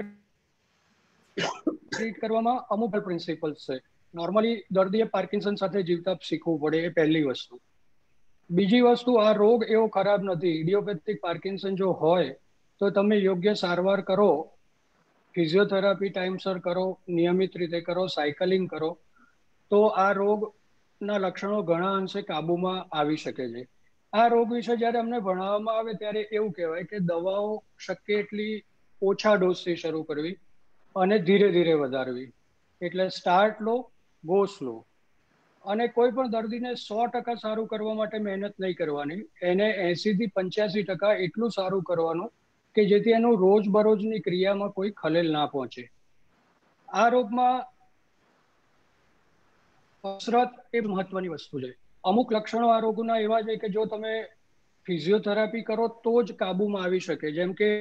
ટ્રીટ કરવામાં અમુક પ્રિન્સિપલ્સ છે. નોર્મલી દર્દીએ પાર્કિન્સન સાથે જીવતા શીખવું પડે, એ પહેલી વસ્તુ. બીજી વસ્તુ, આ રોગ એવો ખરાબ નથી. ઇડિયોપેથિક પાર્કિન્સન જો હોય તો તમે યોગ્ય સારવાર કરો, ફિઝિયોથેરાપી ટાઈમસર કરો, નિયમિત રીતે કરો, સાયકલિંગ કરો, તો આ રોગના લક્ષણો ઘણા અંશે કાબુમાં આવી શકે છે. આ રોગ વિશે જ્યારે અમને ભણાવવામાં આવે ત્યારે એવું કહેવાય કે દવાઓ શક્ય એટલી ઓછા ડોઝથી શરૂ કરવી અને ધીરે ધીરે વધારવી. એટલે સ્ટાર્ટ લો, ગો સ્લો. અને કોઈ પણ દર્દીને 100% સારું કરવા માટે મહેનત નહીં કરવાની, એને 80 થી 85% એટલું સારું કરવાનું કે જેથી એનું રોજબરોજની ક્રિયામાં કોઈ ખલેલ ના પહોંચે. આ રોગમાં કસરત એ મહત્વની વસ્તુ છે. અમુક લક્ષણો આ રોગના એવા છે કે જો તમે ફિઝિયોથેરાપી કરો તો જ કાબુમાં આવી શકે, જેમ કે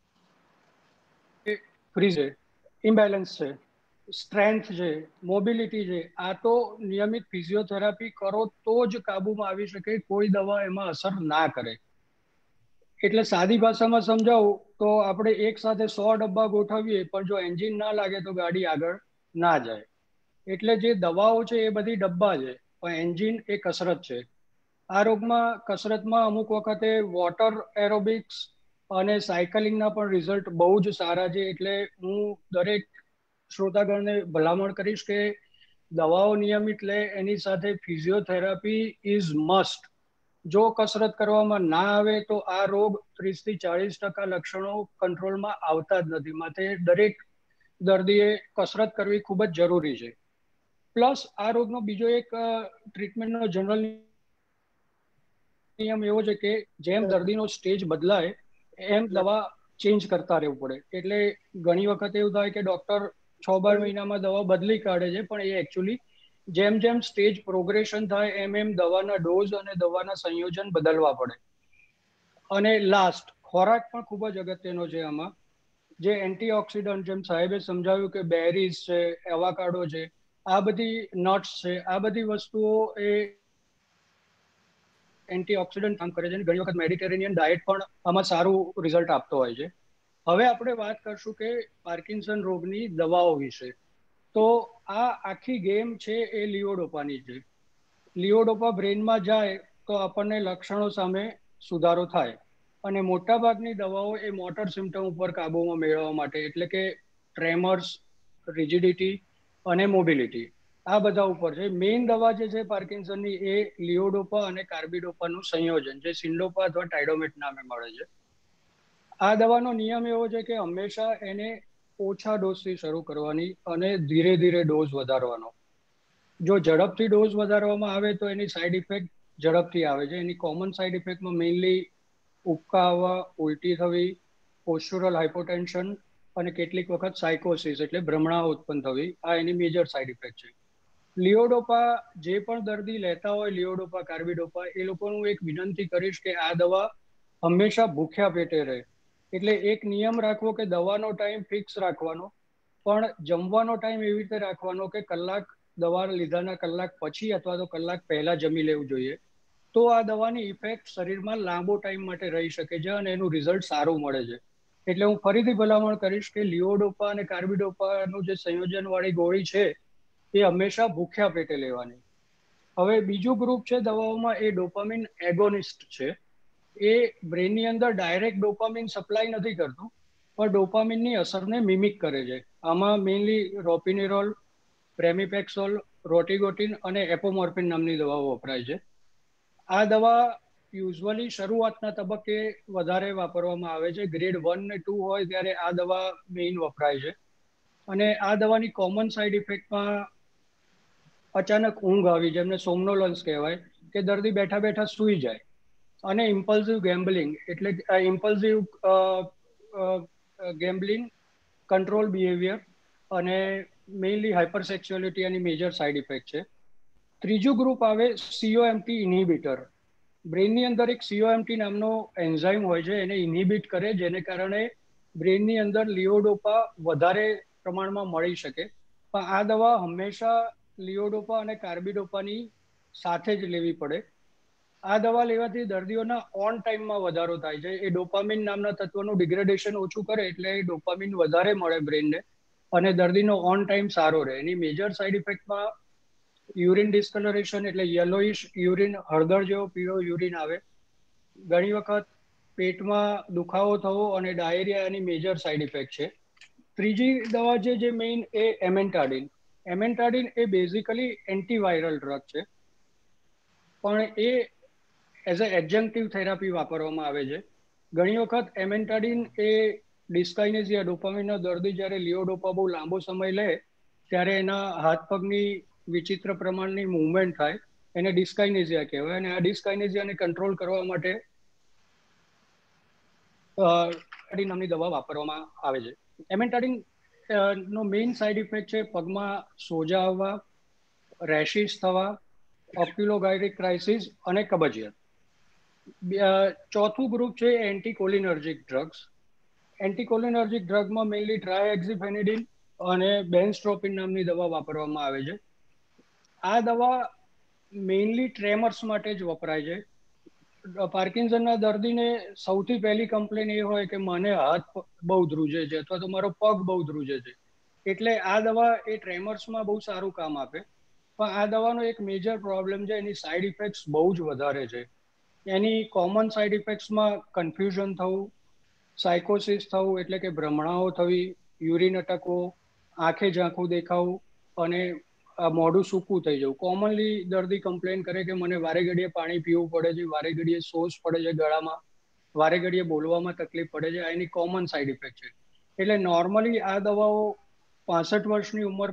ફ્રીઝ છે, ઇમ્બેલેન્સ છે, સ્ટ્રેન્થ છે, મોબિલિટી છે. આ તો નિયમિત ફિઝિયોથેરાપી કરો તો જ કાબુમાં આવી શકે, કોઈ દવા એમાં અસર ના કરે. એટલે સાદી ભાષામાં સમજાવું તો આપણે એક સાથે 100 ડબ્બા ગોઠવીએ પણ જો એન્જિન ના લાગે તો ગાડી આગળ ના જાય. એટલે જે દવાઓ છે એ બધી ડબ્બા છે, પણ એન્જિન એ કસરત છે. આ રોગમાં કસરતમાં અમુક વખતે વોટર એરોબિક્સ અને સાયકલિંગના પણ રિઝલ્ટ બહુ જ સારા છે. એટલે હું દરેક શ્રોતાગણને ભલામણ કરીશ કે દવાઓ નિયમિત લે, એની સાથે ફિઝિયોથેરાપી ઇઝ મસ્ટ. જો કસરત કરવામાં ના આવે તો આ રોગ 30 થી 40% લક્ષણો કંટ્રોલમાં આવતા જ નથી. માટે દરેક દર્દીએ કસરત કરવી ખૂબ જ જરૂરી છે. પ્લસ આ રોગનો બીજો એક ટ્રીટમેન્ટનો જનરલ નિયમ એવો છે કે જેમ દર્દીનો સ્ટેજ બદલાય એમ દવા ચેન્જ કરતા રહેવું પડે. એટલે ઘણી વખત એવું થાય કે ડોક્ટર 6-12 મહિનામાં દવા બદલી કાઢે છે, પણ એ એકચ્યુઅલી જેમ જેમ સ્ટેજ પ્રોગ્રેશન થાય એમ એમ દવાના ડોઝ અને દવાના સંયોજન બદલવા પડે. અને લાસ્ટ, ખોરાક પણ ખૂબ જ અગત્યનો છે આમાં. જે એન્ટીઓક્સિડન્ટ, જેમ સાહેબે સમજાવ્યું કે બેરીઝ છે, એવાકાડો છે, આ બધી નટ્સ છે, આ બધી વસ્તુઓ એ એન્ટીઓક્સિડન્ટ કામ કરે છે. ઘણી વખત મેડિટેરેનિયન ડાયટ પણ આમાં સારું રિઝલ્ટ આપતો હોય છે. હવે આપણે વાત કરશું કે પાર્કિન્સન રોગની દવાઓ વિશે. તો આ આખી ગેમ છે એ લિયોડોપાની છે. લિયોડોપા બ્રેનમાં જાય તો આપણને લક્ષણો સામે સુધારો થાય. અને મોટાભાગની દવાઓ એ મોટર સિમ્ટમ ઉપર કાબુમાં મેળવવા માટે, એટલે કે ટ્રેમર્સ, રિજિડિટી અને મોબિલિટી, આ બધા ઉપર છે. મેઇન દવા જે છે પાર્કિન્સનની એ લિયોડોપા અને કાર્બિડોપાનું સંયોજન, જે સિન્ડોપા અથવા ટાઇડોમેટ નામે મળે છે. આ દવાનો નિયમ એવો છે કે હંમેશા એને ઓછા ડોઝથી શરૂ કરવાની અને ધીરે ધીરે ડોઝ વધારવાનો. જો ઝડપથી ડોઝ વધારવામાં આવે તો એની સાઈડ ઇફેક્ટ ઝડપથી આવે છે. એની કોમન સાઈડ ઇફેક્ટમાં મેઇનલી ઉબકા આવવા, ઉલટી થવી, પોસ્ચ્યુરલ હાઇપોટેન્શન અને કેટલીક વખત સાયકોસિસ એટલે ભ્રમણા ઉત્પન્ન થવી, આ એની મેજર સાઈડ ઇફેક્ટ છે. લિયોડોપા જે પણ દર્દી લેતા હોય, લિયોડોપા, કાર્બિડોપા, એ લોકોનું એક વિનંતી કરીશ કે આ દવા હંમેશા ભૂખ્યા પેટે રહે. એટલે એક નિયમ રાખવો કે દવાનો ટાઈમ ફિક્સ રાખવાનો, પણ જમવાનો ટાઈમ એવી રીતે રાખવાનો કે દવા લીધાના કલાક પછી અથવા તો કલાક પહેલા જમી લેવું જોઈએ. તો આ દવાની ઇફેક્ટ શરીરમાં લાંબો ટાઈમ માટે રહી શકે છે અને એનું રિઝલ્ટ સારું મળે છે. એટલે હું ફરીથી ભલામણ કરીશ કે લિયોડોપા અને કાર્બિડોપાનું જે સંયોજન વાળી ગોળી છે એ હંમેશા ભૂખ્યા પેટે લેવાની. હવે બીજું ગ્રુપ છે દવાઓમાં, એ ડોપામિન એગોનિસ્ટ છે. એ બ્રેનની અંદર ડાયરેક્ટ ડોપામિન સપ્લાય નથી કરતું, પણ ડોપામિનની અસરને મિમિક કરે છે. આમાં મેઇનલી રોપિનેરોલ, પ્રેમિપેક્સોલ, રોટિગોટિન અને એપોમોર્ફિન નામની દવાઓ વપરાય છે. આ દવા યુઝ્યુઅલી શરૂઆતના તબક્કે વધારે વાપરવામાં આવે છે. ગ્રેડ 1 ને 2 હોય ત્યારે આ દવા મેઇન વપરાય છે. અને આ દવાની કોમન સાઇડ ઇફેક્ટમાં અચાનક ઊંઘ આવી, જેમને સોમનોલન્સ કહેવાય, કે દર્દી બેઠા બેઠા સૂઈ જાય, અને ઇમ્પલ્સિવ ગેમ્બલિંગ એટલે ઇમ્પલ્સિવ ગેમ્બલિંગ, કંટ્રોલ બિહેવિયર અને મેઇનલી હાઇપરસેક્સ્યુઅલિટી એની મેજર સાઇડ ઇફેક્ટ છે. ત્રીજું ગ્રુપ આવે COMT ઇન્હિબિટર. બ્રેનની અંદર એક COMT નામનો એન્ઝાઇમ હોય છે, એને ઇન્હિબિટ કરે, જેને કારણે બ્રેનની અંદર લિયોડોપા વધારે પ્રમાણમાં મળી શકે. પણ આ દવા હંમેશા લિયોડોપા અને કાર્બિડોપાની સાથે જ લેવી પડે. આ દવા લેવાથી દર્દીઓના ઓન ટાઈમમાં વધારો થાય છે. એ ડોપામિન નામના તત્વનું ડિગ્રેડેશન ઓછું કરે, એટલે ડોપામિન વધારે મળે બ્રેનને અને દર્દીનો ઓન ટાઈમ સારો રહે. એની મેજર સાઇડ ઇફેક્ટમાં યુરિન ડિસ્કલરેશન એટલે યલોઇશ યુરિન, હળદર જેવો પીળો યુરિન આવે, ઘણી વખત પેટમાં દુખાવો થવો અને ડાયેરિયા એની મેજર સાઇડ ઇફેક્ટ છે. ત્રીજી દવા જે મેઇન એ એમેન્ટાડિન. એમેન્ટાડિન એ બેઝિકલી એન્ટીવાયરલ ડ્રગ છે, પણ એ એઝ અ એડજંક્ટિવ થેરાપી વાપરવામાં આવે છે. ઘણી વખત એમેન્ટાડિન એ ડિસ્કાઇનેઝિયા, ડોપામિનનો દર્દી જ્યારે લિયોડોપા બહુ લાંબો સમય લે ત્યારે એના હાથ પગની વિચિત્ર પ્રમાણની મૂવમેન્ટ થાય, એને ડિસ્કાઇનેઝિયા કહેવાય. અને આ ડિસ્કાઇનેઝિયાને કંટ્રોલ કરવા માટે એમેન્ટાડિન નામની દવા વાપરવામાં આવે છે. એમેન્ટાડિન નો મેઇન સાઇડ ઇફેક્ટ છે પગમાં સોજા આવવા, રેશિસ થવા, ઓક્યુલોગાયરિક ક્રાઇસિસ અને કબજિયાત. ચોથું ગ્રુપ છે એન્ટીકોલિનર્જિક ડ્રગ્સ. એન્ટીકોલિનર્જિક ડ્રગમાં મેઇનલી ટ્રાયએક્ઝિફેનિડિન અને બેન્સ્ટ્રોપિન નામની દવા વાપરવામાં આવે છે. આ દવા મેઇનલી ટ્રેમર્સ માટે જ વપરાય છે. પાર્કિન્સનના દર્દીને સૌથી પહેલી કમ્પ્લેન એ હોય કે મને હાથ બહુ ધ્રુજે છે અથવા તો મારો પગ બહુ ધ્રુજે છે, એટલે આ દવા એ ટ્રેમર્સમાં બહુ સારું કામ આપે. પણ આ દવાનો એક મેજર પ્રોબ્લેમ છે, એની સાઇડ ઇફેક્ટ્સ બહુ જ વધારે છે. એની કોમન સાઇડ ઇફેક્ટ્સમાં કન્ફ્યુઝન થવું, સાયકોસિસ થવું એટલે કે ભ્રમણાઓ થવી, યુરિન અટકવો, આંખે ઝાંખું દેખાવું અને મોઢું સૂકું થઈ જવું. કોમનલી દર્દી કમ્પ્લેન કરે કે મને વારે ઘડીએ પાણી પીવું પડે છે, વારે ઘડીએ સોસ પડે છે ગળામાં, વારે ઘડીએ બોલવામાં તકલીફ પડે છે. આ એની કોમન સાઇડ ઇફેક્ટ છે. એટલે નોર્મલી આ દવાઓ 65 વર્ષની ઉંમર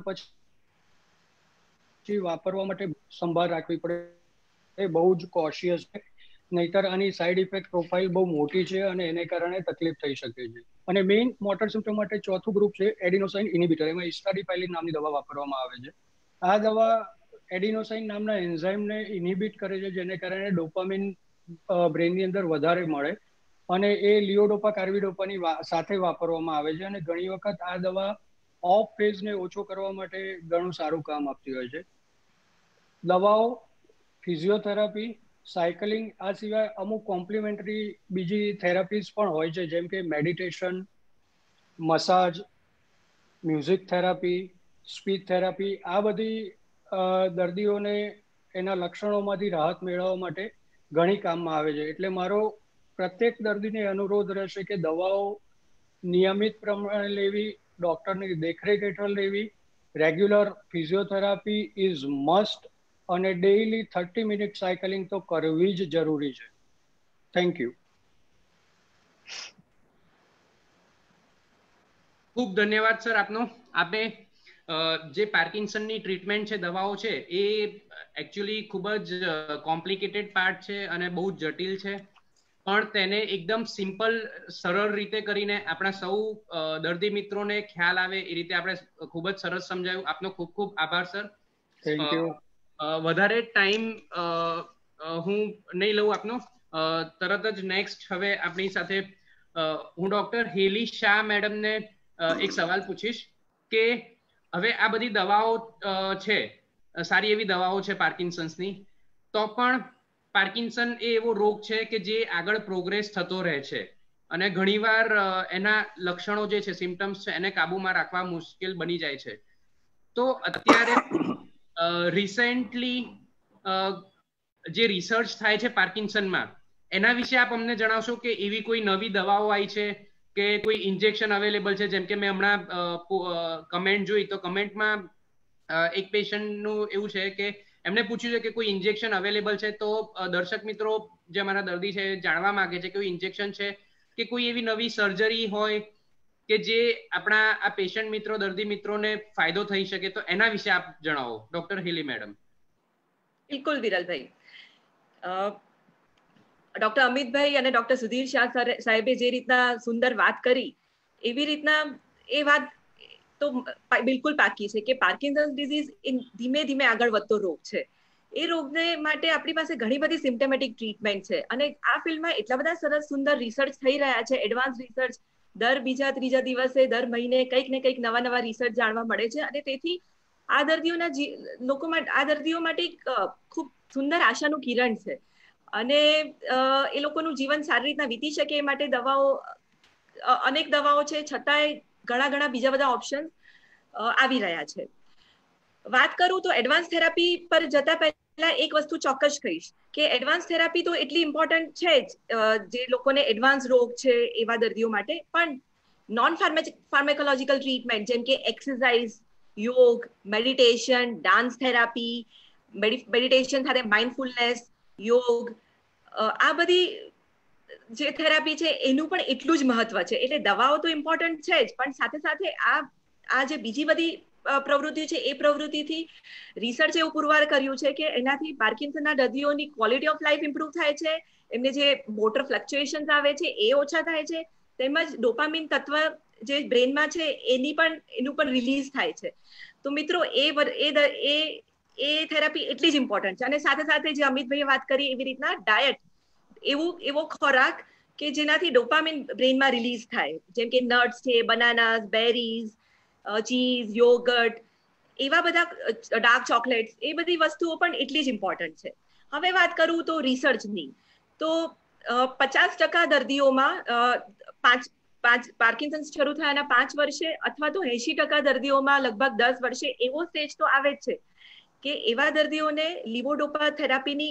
પછી વાપરવા માટે સંભાળ રાખવી પડે, એ બહુ જ કોશિયસ છે, નહીતર આની સાઇડ ઇફેક્ટ પ્રોફાઇલ બહુ મોટી છે અને એને કારણે તકલીફ થઈ શકે છે. અને મેઇન મોટર સિમ્પટમ માટે ચોથું ગ્રુપ છે એડિનોસાઇન ઇન્હિબિટર. એમાં ઇસ્ટાડિપાઇલિન નામની દવા વાપરવામાં આવે છે. આ દવા એડિનોસાઇન નામના એન્ઝાઇમને ઇન્હિબિટ કરે છે, જેને કારણે ડોપામિન બ્રેનની અંદર વધારે મળે અને એ લિયોડોપા કાર્બિડોપાની સાથે વાપરવામાં આવે છે. અને ઘણી વખત આ દવા ઓફ ફેઝને ઓછો કરવા માટે ઘણું સારું કામ આપતી હોય છે. દવાઓ, ફિઝિયોથેરાપી, સાયકલિંગ, આ સિવાય અમુક કોમ્પ્લિમેન્ટરી બીજી થેરાપીઝ પણ હોય છે, જેમ કે meditation, massage, music therapy, speech therapy. આ બધી દર્દીઓને એના લક્ષણોમાંથી રાહત મેળવવા માટે ઘણી કામમાં આવે છે. એટલે મારો પ્રત્યેક દર્દીને અનુરોધ રહેશે કે દવાઓ નિયમિત પ્રમાણે લેવી, ડૉક્ટરની દેખરેખ હેઠળ લેવી, રેગ્યુલર ફિઝિયોથેરાપી ઇઝ મસ્ટ અને ડેઇલી 30 મિનિટ સાયકલિંગ તો કરવી જ જરૂરી છે. Thank you. ખૂબ ધન્યવાદ સર આપનો. આપે જે પાર્કિન્સનની ટ્રીટમેન્ટ છે, દવાઓ છે, એ એકચ્યુઅલી ખૂબ જ કોમ્પ્લિકેટેડ પાર્ટ છે અને બહુ જ જટિલ છે, પણ તેને એકદમ સિમ્પલ, સરળ રીતે કરીને આપણા સૌ દર્દી મિત્રોને ખ્યાલ આવે એ રીતે આપણે ખૂબ જ સરસ સમજાવ્યું. આપનો ખૂબ ખૂબ આભાર સર. Thank you. વધારે ટાઈમ હું નહીં લઉં આપનો. તરત જ નેક્સ્ટ હવે આપણી સાથે હું ડોક્ટર હેલી શાહ મેડમને એક સવાલ પૂછીશ કે હવે આ બધી દવાઓ છે, સારી એવી દવાઓ છે પાર્કિન્સન્સની, તો પણ પાર્કિન્સન એ એવો રોગ છે કે જે આગળ પ્રોગ્રેસ થતો રહે છે અને ઘણીવાર એના લક્ષણો જે છે, સિમ્પટમ્સ છે, એને કાબુમાં રાખવા મુશ્કેલ બની જાય છે. તો અત્યારે રિસેન્ટલી જે રિસર્ચ થાય છે પાર્કિન્સનમાં, એના વિશે આપ અમને જણાવશો કે એવી કોઈ નવી દવાઓ આવી છે કે કોઈ ઇન્જેક્શન અવેલેબલ છે? જેમ કે મેં હમણાં કમેન્ટ જોઈ, તો કમેન્ટમાં એક પેશન્ટનું એવું છે કે એમને પૂછ્યું છે કે કોઈ ઇન્જેક્શન અવેલેબલ છે, તો દર્શક મિત્રો જે અમારા દર્દી છે જાણવા માંગે છે કે કોઈ ઇન્જેક્શન છે કે કોઈ એવી નવી સર્જરી હોય કે જે આપણા આ પેશન્ટ મિત્રો દર્દી મિત્રોને ફાયદો થઈ શકે, તો એના વિશે આપ જણાવો ડોક્ટર હિલી મેડમ. બિલકુલ વિરલભાઈ, ડોક્ટર અમિતભાઈ અને ડોક્ટર સુધીર શાહ સાહેબે જે રીતના સુંદર વાત કરી એવી રીતના એ વાત તો બિલકુલ પાકી છે કે પાર્કિન્સન્સ ડિઝીઝ ધીમે ધીમે આગળ વધતો રોગ છે. એ રોગને માટે આપણી પાસે ઘણી બધી સિમ્પટોમેટિક ટ્રીટમેન્ટ છે અને આ ફિલ્ડમાં એટલા બધા સરસ સુંદર રિસર્ચ થઈ રહ્યા છે, એડવાન્સ રિસર્ચ. દર બીજા ત્રીજા દિવસે દર મહિને કંઈક ને કંઈક નવા નવા રિસર્ચ જાણવા મળે છે અને તેથી આ દર્દીઓ માટે ખૂબ સુંદર આશાનું કિરણ છે અને એ લોકોનું જીવન સારી રીતના વીતી શકે એ માટે અનેક દવાઓ છે, છતાંય ઘણા બીજા બધા ઓપ્શન આવી રહ્યા છે. વાત કરું તો એડવાન્સ થેરાપી પર જતા પહેલા એક વસ્તુ ચોક્કસ કહીશ કે એડવાન્સ થેરાપી તો એટલી ઇમ્પોર્ટન્ટ છે જ જે લોકોને એડવાન્સ રોગ છે એવા દર્દીઓ માટે, પણ નોન ફાર્મેકોલોજીકલ ટ્રીટમેન્ટ જેમ કે exercise, yoga, meditation, dance therapy, meditation સાથે માઇન્ડફુલનેસ, યોગ, આ બધી જે થેરાપી છે એનું પણ એટલું જ મહત્વ છે. એટલે દવાઓ તો ઇમ્પોર્ટન્ટ છે જ, પણ સાથે સાથે આ જે બીજી બધી પ્રવૃત્તિ છે એ પ્રવૃત્તિથી રિસર્ચ એવું પુરવાર કર્યું છે કે એનાથી પાર્કિન્સનના દર્દીઓની ક્વોલિટી ઓફ લાઈફ ઇમ્પ્રુવ થાય છે, એમને જે મોટર ફ્લક્ચ્યુએશન્સ આવે છે એ ઓછા થાય છે, તેમજ ડોપામિન તત્વ જે બ્રેનમાં છે એનું પણ રિલીઝ થાય છે. તો મિત્રો એ થેરાપી એટલી જ ઇમ્પોર્ટન્ટ છે. અને સાથે સાથે જે અમિતભાઈએ વાત કરી એવી રીતના ડાયટ, એવો ખોરાક કે જેનાથી ડોપામિન બ્રેનમાં રિલીઝ થાય, જેમ કે નટ્સ છે, બનાનાસ, બેરીઝ, ચીઝ, યોગર્ટ, એવા બધા ડાર્ક ચોકલેટ્સ, એ બધી વસ્તુઓ પણ એટલી જ ઇમ્પોર્ટન્ટ છે. હવે વાત કરું તો રિસર્ચની, તો 50% દર્દીઓમાં પાર્કિન્સન્સ શરૂ થયાના 5 વર્ષે અથવા તો 80% દર્દીઓમાં લગભગ 10 વર્ષે એવો સ્ટેજ તો આવે જ છે કે એવા દર્દીઓને લીવોડોપા થેરાપીની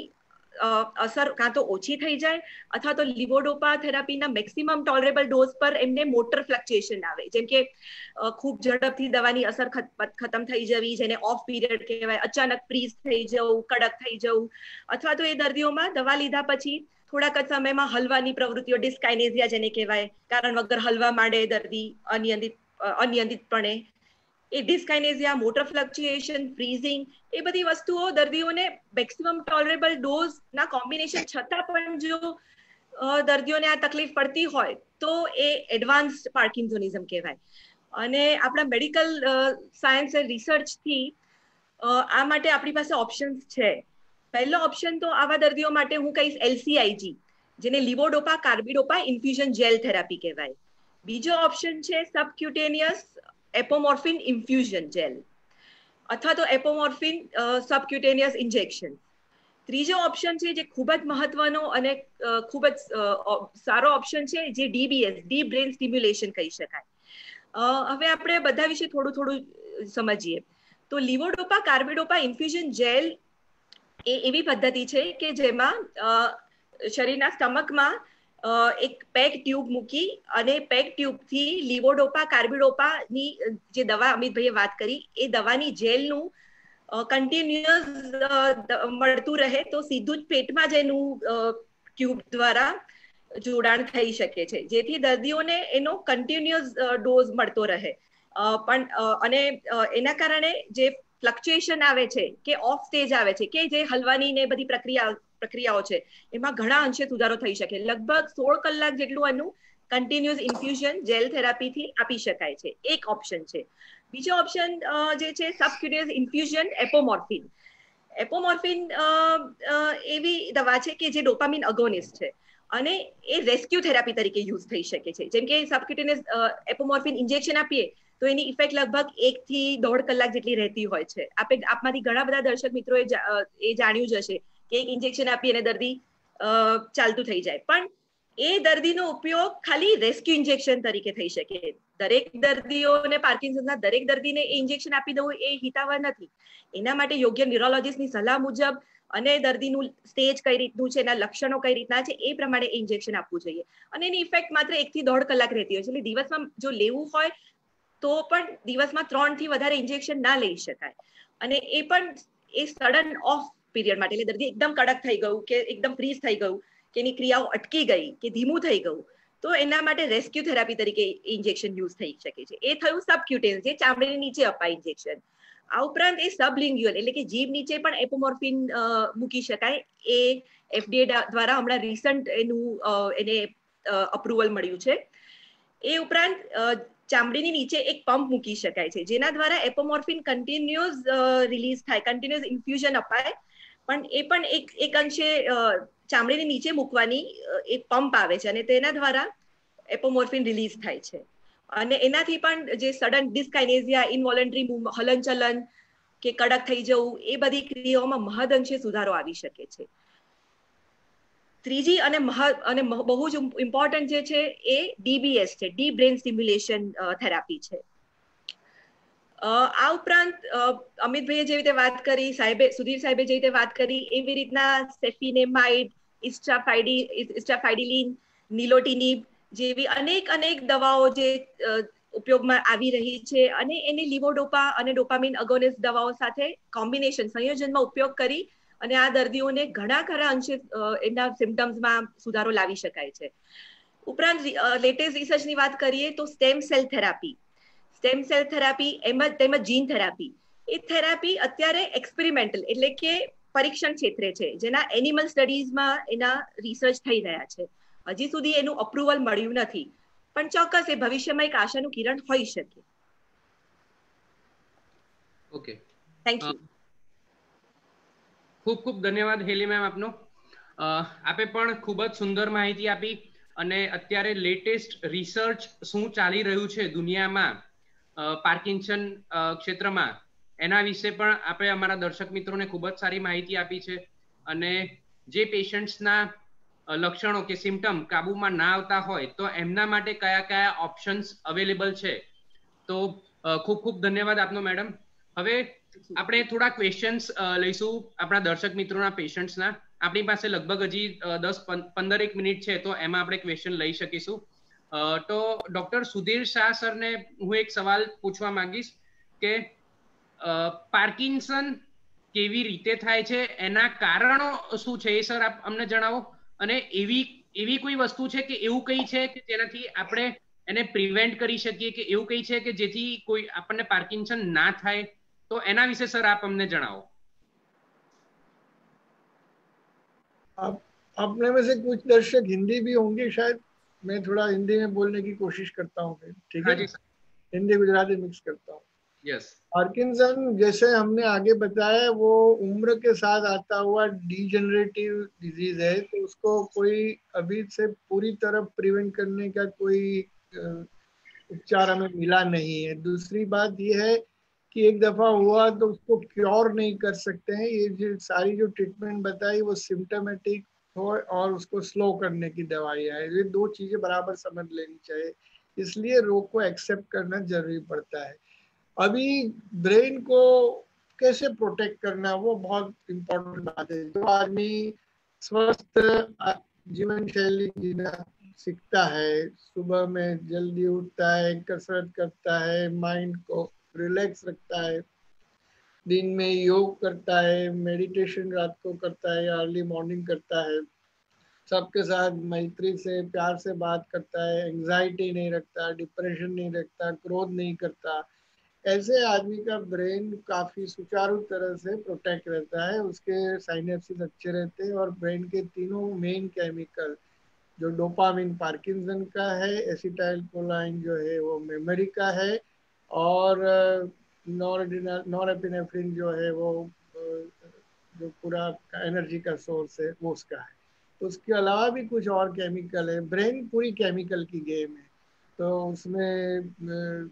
અસર કાં તો ઓછી થઈ જાય અથવા તો લીવોડોપા થેરાપીના મેક્સિમમ ટોલરેબલ ડોઝ પર એમને મોટર ફ્લક્ચ્યુએશન આવે, જેમ કે ખૂબ ઝડપથી દવાની અસર ખતમ થઈ જવી, જેને ઓફ પીરિયડ કહેવાય, અચાનક ફ્રીઝ થઈ જવું, કડક થઈ જવું, અથવા તો એ દર્દીઓમાં દવા લીધા પછી થોડાક જ સમયમાં હલવાની પ્રવૃત્તિઓ, ડિસ્કાઇનેઝિયા જેને કહેવાય, કારણ વગર હલવા માંડે દર્દી અનિયંત્રિતપણે, એ ડિસ્કાઇનેઝિયા, મોટર ફ્લક્ચ્યુએશન, ફ્રીઝિંગ, એ બધી વસ્તુઓ દર્દીઓને મેક્સિમમ ટોલરેબલ ડોઝના કોમ્બિનેશન છતાં પણ જો દર્દીઓને આ તકલીફ પડતી હોય તો એ એડવાન્સ પાર્કિન્સોનિઝમ કહેવાય. અને આપણા મેડિકલ સાયન્સ રિસર્ચથી આ માટે આપણી પાસે ઓપ્શન્સ છે. પહેલો ઓપ્શન તો આવા દર્દીઓ માટે હું કહીશ LCIG, જેને levodopa carbidopa infusion gel therapy કહેવાય. બીજો ઓપ્શન છે સબક્યુટેનિયસ એપોમોર્ફિન ઇન્ફ્યુઝન જેલ અથવા તો એપોમોર્ફિન સબક્યુટેનિયસ ઇન્જેક્શન. ત્રીજો ઓપ્શન છે જે ખૂબ જ મહત્વનો અને ખૂબ જ સારો ઓપ્શન છે, જે DBS, ડીપ બ્રેન સ્ટિમ્યુલેશન કહી શકાય. હવે આપણે બધા વિશે થોડું સમજીએ તો લીવોડોપા કાર્બિડોપા ઇન્ફ્યુઝન જેલ એ એવી પદ્ધતિ છે કે જેમાં શરીરના સ્ટમકમાં એક પેક ટ્યુબ મૂકી અને પેક ટ્યુબથી લીવોડોપા કાર્બિડોપાની જે દવા અમિતભાઈએ વાત કરી એ દવાની જેલનું કન્ટિન્યુઅસ મળતું રહે તો સીધું જ પેટમાં જ એનું ટ્યુબ દ્વારા જોડાણ થઈ શકે છે, જેથી દર્દીઓને એનો કન્ટિન્યુઅસ ડોઝ મળતો રહે. અને એના કારણે જે ફ્લક્ચ્યુએશન આવે છે કે ઓફ સ્ટેજ આવે છે કે જે હલવાની ને બધી પ્રક્રિયાઓ છે એમાં ઘણા અંશે સુધારો થઈ શકે. લગભગ 16 કલાક જેટલું એનું કન્ટિન્યુઅસ ઇન્ફ્યુઝન જેલ થેરાપીથી આપી શકાય છે. એક ઓપ્શન છે. બીજો ઓપ્શન જે છે સબક્યુટેનિયસ ઇન્ફ્યુઝન એપોમોર્ફિન. એપોમોર્ફિન એવી દવા છે કે જે ડોપામિન અગોનિસ્ટ છે અને એ રેસ્ક્યુ થેરાપી તરીકે યુઝ થઈ શકે છે. જેમ કે સબક્યુટેનિયસ એપોમોર્ફિન ઇન્જેક્શન આપીએ તો એની ઇફેક્ટ લગભગ 1 થી 1.5 કલાક જેટલી રહેતી હોય છે. આપમાંથી ઘણા બધા દર્શક મિત્રોએ એ જાણ્યું જ હશે કે એક ઇન્જેક્શન આપી અને દર્દી ચાલતું થઈ જાય, પણ એ દર્દીનો ઉપયોગ ખાલી રેસ્ક્યુ ઇન્જેક્શન તરીકે થઈ શકે. દરેક દર્દીઓને પાર્કિન્સનના દરેક દર્દીને એ ઇન્જેક્શન આપી દેવું એ હિતાવહ નથી. એના માટે યોગ્ય ન્યુરોલોજીસ્ટની સલાહ મુજબ અને દર્દીનું સ્ટેજ કઈ રીતનું છે, એના લક્ષણો કઈ રીતના છે એ પ્રમાણે એ ઇન્જેક્શન આપવું જોઈએ. અને એની ઇફેક્ટ માત્ર 1 થી 1.5 કલાક રહેતી હોય છે. એટલે દિવસમાં જો લેવું હોય તો પણ દિવસમાં 3 થી વધારે ઇન્જેક્શન ના લઈ શકાય. અને એ પણ એ સડન ઓફ પીરિયડ માટે, એટલે દર્દી એકદમ કડક થઈ ગયું કે એકદમ ફ્રીઝ થઈ ગયું કે એની ક્રિયાઓ અટકી ગઈ કે ધીમું થઈ ગયું, તો એના માટે રેસ્ક્યુ થેરાપી તરીકે ઇન્જેક્શન યુઝ થઈ શકે છે. એ થયું સબક્યુટેનિયસ, જે ચામડીની નીચે અપાય ઇન્જેક્શન. આ ઉપરાંત એ સબલિંગ્યુઅલ એટલે કે જીભ નીચે પણ એપોમોર્ફિન મૂકી શકાય. એ FDA દ્વારા હમણાં રિસન્ટ એને અપ્રુવલ મળ્યું છે. એ ઉપરાંત ચામડીની નીચે એક પંપ મૂકી શકાય છે, જેના દ્વારા એપોમોર્ફિન કન્ટિન્યુઅસ રિલીઝ થાય, કન્ટિન્યુઅસ ઇન્ફ્યુઝન અપાય. પણ એ પણ એક અંશે ચામડીની નીચે મૂકવાની એક પંપ આવે છે અને તેના દ્વારા એપોમોર્ફિન રિલીઝ થાય છે. અને એનાથી પણ જે સડન ડિસ્કાઇનેઝિયા, ઇનવોલન્ટરી હલનચલન કે કડક થઈ જવું, એ બધી ક્રિયાઓમાં મહદઅંશે સુધારો આવી શકે છે. ત્રીજી અને બહુ જ ઇમ્પોર્ટન્ટ જે છે એ DBS છે, ડીપ બ્રેન સ્ટિમ્યુલેશન થેરાપી છે. આ ઉપરાંત અમિતભાઈએ જે રીતે વાત કરી, સુધીર સાહેબે જે રીતે વાત કરી, એવી રીતના સેફિનેમાઇડ, ઇસ્ટાફાઇડિલિન, નિલોટિનિબ જેવી અનેક દવાઓ જે ઉપયોગમાં આવી રહી છે અને એને લીવોડોપા અને ડોપામિન અગોનિસ્ટ દવાઓ સાથે કોમ્બિનેશન, સંયોજનમાં ઉપયોગ કરી અને આ દર્દીઓને ઘણા ખરા અંશે એના સિમ્ટમ્સમાં સુધારો લાવી શકાય છે. ઉપરાંત લેટેસ્ટ રિસર્ચની વાત કરીએ તો સ્ટેમ સેલ થેરાપી તેમજ જીન થેરાપી, એ થેરાપી અત્યારે એક્સપેરિમેન્ટલ એટલે કે પરીક્ષણ ક્ષેત્રે છે, જેના એનિમલ સ્ટડીઝમાં એના રિસર્ચ થઈ રહ્યા છે. હજી સુધી એનું અપ્રુવલ મળ્યું નથી, પણ ચોક્કસ એ ભવિષ્યમાં એક આશાનું કિરણ હોઈ શકે. Okay, thank you. ખૂબ ખૂબ ધન્યવાદ હેલી મેમ આપનો. આપે પણ ખૂબ જ સુંદર માહિતી આપી અને અત્યારે લેટેસ્ટ રિસર્ચ શું ચાલી રહ્યું છે દુનિયામાં પાર્કિન્સન ક્ષેત્રમાં, એના વિશે પણ આપણે અમારા દર્શક મિત્રોને ખૂબ જ સારી માહિતી આપી છે. અને જે પેશન્ટ્સના લક્ષણો કે સિમ્ટમ કાબુમાં ના આવતા હોય તો એમના માટે કયા કયા ઓપ્શન્સ અવેલેબલ છે. તો ખૂબ ખૂબ ધન્યવાદ આપનો મેડમ. હવે આપણે થોડા ક્વેશ્ચન્સ લઈશું આપણા દર્શક મિત્રોના, પેશન્ટ્સના. આપણી પાસે લગભગ હજી 10-15 મિનિટ છે, તો એમાં આપણે ક્વેશ્ચન લઈ શકીશું. તો ડોક્ટર સુધીર શાહ સરને હું એક સવાલ પૂછવા માંગીશ કે પાર્કિન્સન કેવી રીતે થાય છે, એના કારણો શું છે, એ સર આપ અમને જણાવો. અને એવી કોઈ વસ્તુ છે કે એવું કંઈ છે કે જેનાથી આપણે એને પ્રિવેન્ટ કરી શકીએ, કે એવું કંઈ છે કે જેથી કોઈ આપણને પાર્કિન્સન ના થાય, તો એના વિશે સર આપ અમને જણાવો. आप में से कुछ दर्शक हिंदी भी होंगे शायद, मैं थोड़ा हिंदी में बोलने की कोशिश करता हूँ फिर, ठीक है? हिंदी गुजराती मिक्स करता हूँ. यस. पार्किंसन जैसे हमने आगे बताया वो उम्र के साथ आता हुआ डीजनरेटिव डिजीज है, तो उसको कोई अभी से पूरी तरह प्रिवेंट करने का कोई उपचार हमें मिला नहीं है. दूसरी बात ये है कि एक दफा हुआ तो उसको क्योर नहीं कर सकते हैं. ये जो सारी जो ट्रीटमेंट बताई वो सिम्टोमेटिक हो और उसको स्लो करने की दवाइयाँ है. ये दो चीजें बराबर समझ लेनी चाहिए, इसलिए रोग को एक्सेप्ट करना जरूरी पड़ता है. अभी ब्रेन को कैसे प्रोटेक्ट करना वो बहुत इम्पोर्टेंट बात है. जो आदमी स्वस्थ जीवन शैली जीना सीखता है, सुबह में जल्दी उठता है, कसरत करता है, माइंड को रिलैक्स रखता है, दिन में योग करता है, मेडिटेशन रात को करता है या अर्ली मॉर्निंग करता है, सबके साथ मैत्री से प्यार से बात करता है, एंजाइटी नहीं रखता, डिप्रेशन नहीं रखता, क्रोध नहीं करता, ऐसे आदमी का ब्रेन काफी सुचारू तरह से प्रोटेक्ट रहता है. उसके साइनेप्सिस अच्छे रहते हैं और ब्रेन के तीनों मेन केमिकल जो डोपामिन पार्किंसन का है, एसिटाइलकोलाइन जो है वो मेमोरी का है, और नॉरएपिनेफ्रिन जो है वो जो पूरा एनर्जी का सोर्स है वो उसका है. उसके अलावा भी कुछ और केमिकल है. ब्रेन पूरी केमिकल की गेम है, तो उसमें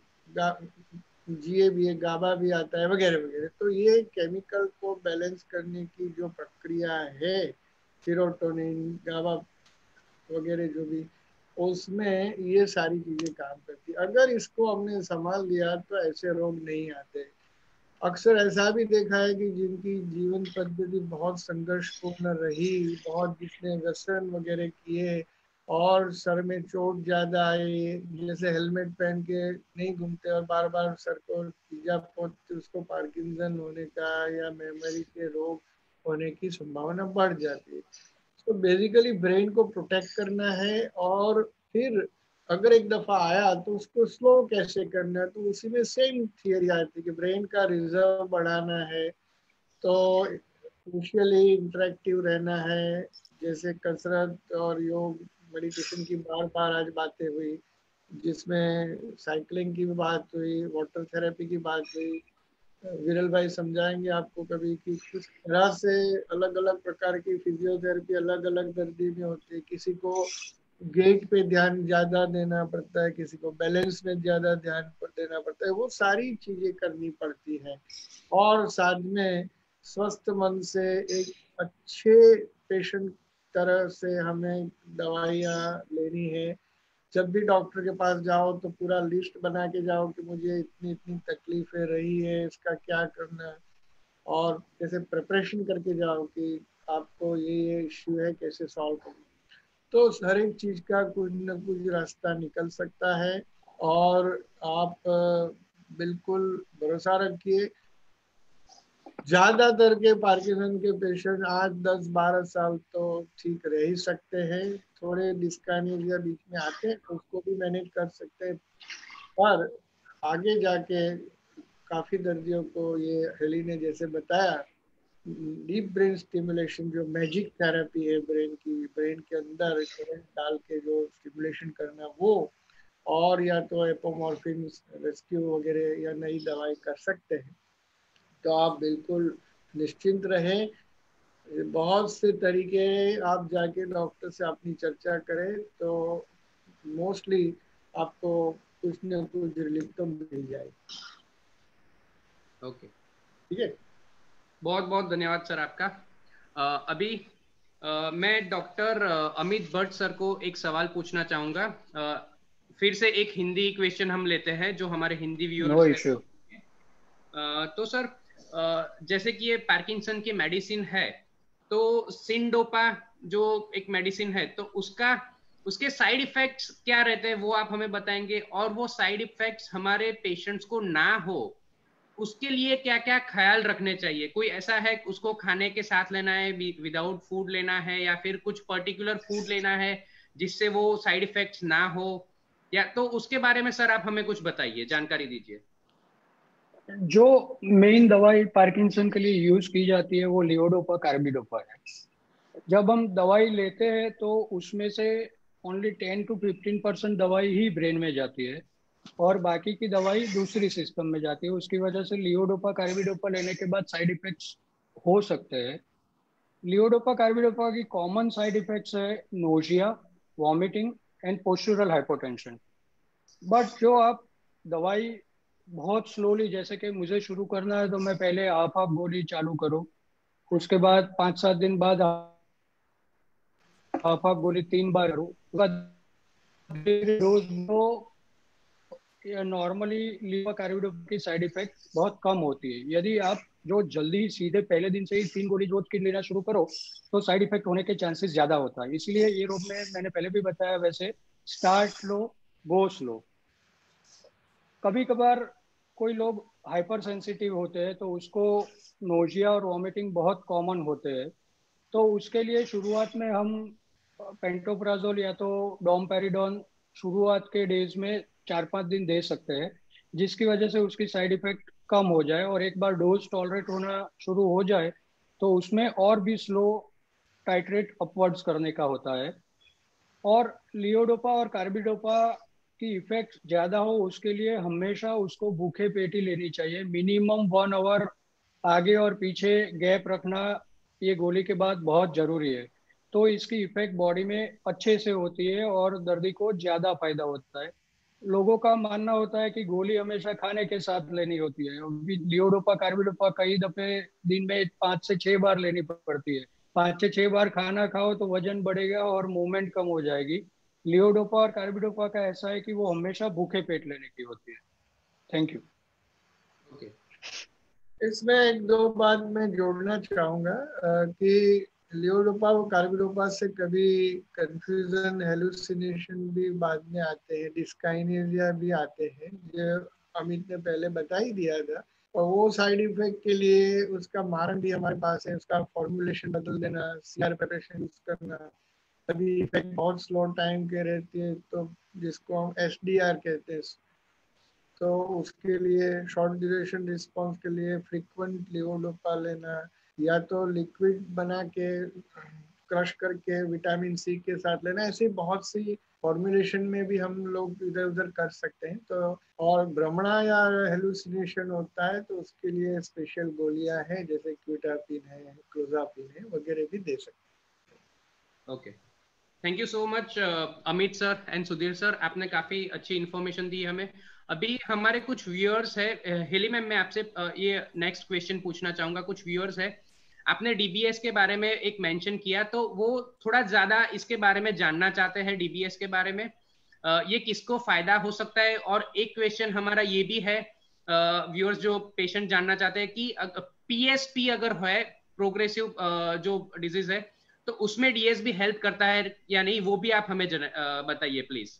जीए भी है, गाबा भी आता है, वगैरह वगैरह. तो ये केमिकल को बैलेंस करने की जो प्रक्रिया है, सीरोटोनिन, गाबा वगैरह जो भी, उसमें ये सारी चीजें काम करती है. अगर इसको हमने संभाल लिया तो ऐसे रोग नहीं आते. अक्सर ऐसा भी देखा है कि जिनकी जीवन पद्धति बहुत संघर्षपूर्ण रही, बहुत जिसने व्यसन वगैरह किए, और सर में चोट ज्यादा आई, जैसे हेलमेट पहन के नहीं घूमते और बार बार सर को इजा पहुंचती, उसको पार्किंसन होने का या मेमोरी के रोग होने की संभावना बढ़ जाती है। तो बेसिकली ब्रेन को प्रोटेक्ट करना है, और फिर अगर एक दफा आया तो उसको स्लो कैसे करना है, तो उसी में सेम थियरी आती है कि ब्रेन का रिजर्व बढ़ाना है। तो सोशली इंटरेक्टिव रहना है, जैसे कसरत और योग मेडिटेशन की बार बार आज बातें हुई, जिसमें साइकिलिंग की भी बात हुई, वाटर थेरेपी की बात हुई। विरल भाई समझाएंगे आपको कभी कि किस तरह से अलग अलग प्रकार की फिजियोथेरेपी अलग अलग दर्दी में होती है। किसी को गेट पे ध्यान ज्यादा देना पड़ता है, किसी को बैलेंस में ज्यादा ध्यान देना पड़ता है, वो सारी चीजें करनी पड़ती है। और साथ में स्वस्थ मन से एक अच्छे पेशेंट तरह से हमें दवाइयाँ लेनी है। जब भी डॉक्टर के पास जाओ तो पूरा लिस्ट बना के जाओ कि मुझे इतनी इतनी तकलीफें रही है, इसका क्या करना है, और जैसे प्रिपरेशन करके जाओ कि आपको ये इश्यू है, कैसे सॉल्व करना। तो हर एक चीज का कुछ न कुछ रास्ता निकल सकता है। और आप बिल्कुल भरोसा रखिए, ज्यादातर के पार्किंसन के पेशेंट 8, 10, 12 साल तो ठीक रह ही सकते हैं। थोड़े डिस्काइनेसिया बीच में आते हैं तो उसको भी मैनेज कर सकते हैं, पर आगे जाके काफी दर्दियों को ये हेली ने जैसे बताया, डीप ब्रेन स्टिमुलेशन जो मैजिक थेरेपी है ब्रेन की, ब्रेन के अंदर करंट डाल के जो स्टिमुलेशन करना, वो और या तो एपोमॉर्फिन रेस्क्यू वगैरह या नई दवाई कर सकते हैं। तो आप बिल्कुल निश्चिंत रहें। बहुत से तरीके, आप जाके डॉक्टर से अपनी चर्चा करें तो मोस्टली आपको कुछ न कुछ रिलीफ तो मिल जाएगी। ओके, ठीक है, बहुत बहुत धन्यवाद सर आपका। अभी मैं डॉक्टर अमित भट्ट सर को एक सवाल पूछना चाहूंगा। फिर से एक हिंदी क्वेश्चन हम लेते हैं जो हमारे हिंदी नो व्यूअर्स इश्यू। तो सर, जैसे कि ये पार्किंसन की मेडिसिन है, तो सिंडोपा जो एक मेडिसिन है, तो उसके साइड इफेक्ट्स क्या रहते हैं वो आप हमें बताएंगे, और वो साइड इफेक्ट्स हमारे पेशेंट्स को ना हो उसके लिए क्या क्या ख्याल रखने चाहिए? कोई ऐसा है उसको खाने के साथ लेना है, विदाउट फूड लेना है, या फिर कुछ पर्टिकुलर फूड लेना है जिससे वो साइड इफेक्ट्स ना हो, या तो उसके बारे में सर आप हमें कुछ बताइए, जानकारी दीजिए। जो मेन दवाई पार्किंसन के लिए यूज की जाती है वो लियोडोपा कार्बिडोपा है। जब हम दवाई लेते हैं तो उसमें से ओनली 10 to 15% दवाई ही ब्रेन में जाती है और बाकी की दवाई दूसरी सिस्टम में जाती है। उसकी वजह से लियोडोपा कार्बिडोपा लेने के बाद साइड इफेक्ट्स हो सकते हैं। लियोडोपा कार्बिडोपा की कॉमन साइड इफेक्ट्स है nausea, vomiting and postural hypotension. But जो आप दवाई बहुत स्लोली, जैसे कि मुझे शुरू करना है तो मैं पहले हाफ हाफ गोली चालू करूँ, उसके बाद 5-7 दिन बाद हाफ हाफ गोली 3 बार करूँ, उसके बाद डोज तो नॉर्मली लीवर कार्बिडोपा की साइड इफेक्ट बहुत कम होती है। यदि आप जो जल्दी सीधे पहले दिन से ही 3 गोली रोज की लेना शुरू करो तो साइड इफेक्ट होने के चांसेस ज्यादा होता है। इसीलिए ये रोग में मैंने पहले भी बताया, वैसे स्टार्ट स्लो गो स्लो। कभी कभार कोई लोग हाइपर सेंसिटिव होते हैं तो उसको नोजिया और वॉमिटिंग बहुत कॉमन होते हैं, तो उसके लिए शुरुआत में हम पेंटोप्राजोल या तो डोमपेरिडोन शुरुआत के डेज में 4-5 दिन दे सकते हैं, जिसकी वजह से उसकी साइड इफेक्ट कम हो जाए। और एक बार डोज टॉलरेट होना शुरू हो जाए तो उसमें और भी स्लो टाइट्रेट अपवर्ड्स करने का होता है। और लियोडोपा और कार्बिडोपा की इफेक्ट ज्यादा हो उसके लिए हमेशा उसको भूखे पेट ही लेनी चाहिए। मिनिमम 1 आवर आगे और पीछे गैप रखना ये गोली के बाद बहुत जरूरी है। तो इसकी इफेक्ट बॉडी में अच्छे से होती है और दर्दी को ज्यादा फायदा होता है। लोगों का मानना होता है कि गोली हमेशा खाने के साथ लेनी होती है। लियोडोपा कार्बिडोपा कई दफे दिन में 5 से 6 बार लेनी पड़ती है। 5 से 6 बार खाना खाओ तो वजन बढ़ेगा और मूवमेंट कम हो जाएगी। लियोडोपा और कार्बिडोपा का ऐसा है कि वो हमेशा भूखे पेट लेने की होती है। Thank you. ओके, इसमें एक दो बात मैं जोड़ना चाहूंगा कि लियोडोपा और कार्बिडोपा से कभी कंफ्यूजन, हेलुसिनेशन भी बाद में आते हैं, डिस्काइनेसिया भी आते हैं, जो अमित ने पहले बता ही दिया था। और वो साइड इफेक्ट के लिए उसका मारन भी हमारे पास है, उसका फॉर्मुलेशन बदल देना, सीआर प्रिपरेशन यूज करना। अभी इफेक्ट बहुत स्लो टाइम के रहती है, तो जिसको हम एसडीआर कहते हैं, तो उसके लिए शॉर्ट ड्यूरेशन रिस्पॉन्स के लिए फ्रीक्वेंट लियोडोपा लेना, या तो लिक्विड बना के क्रश करके विटामिन सी के साथ लेना। ऐसी बहुत सी फॉर्मुलेशन में भी हम लोग इधर उधर कर सकते हैं। तो और भ्रमणा या हेलुसिनेशन होता है तो उसके लिए स्पेशल गोलियां हैं, जैसे क्विटापिन है, क्लोजापिन है, वगैरह भी दे सकते हैं। Okay, thank you so much Amit sir and Sudhir sir, आपने काफी अच्छी इन्फॉर्मेशन दी हमें। अभी हमारे कुछ व्यूअर्स है, हेली मैम मैं आपसे ये नेक्स्ट क्वेश्चन पूछना चाहूंगा। कुछ व्यूअर्स है, आपने डीबीएस के बारे में एक मेंशन किया, तो वो थोड़ा ज्यादा इसके बारे में जानना चाहते हैं, डीबीएस के बारे में, ये किसको फायदा हो सकता है। और एक क्वेश्चन हमारा ये भी है, व्यूअर्स जो पेशेंट जानना चाहते हैं कि पीएसपी अगर है, प्रोग्रेसिव जो डिजीज है, तो उसमें डीएस भी हेल्प करता है या नहीं, वो भी आप हमें बताइए प्लीज।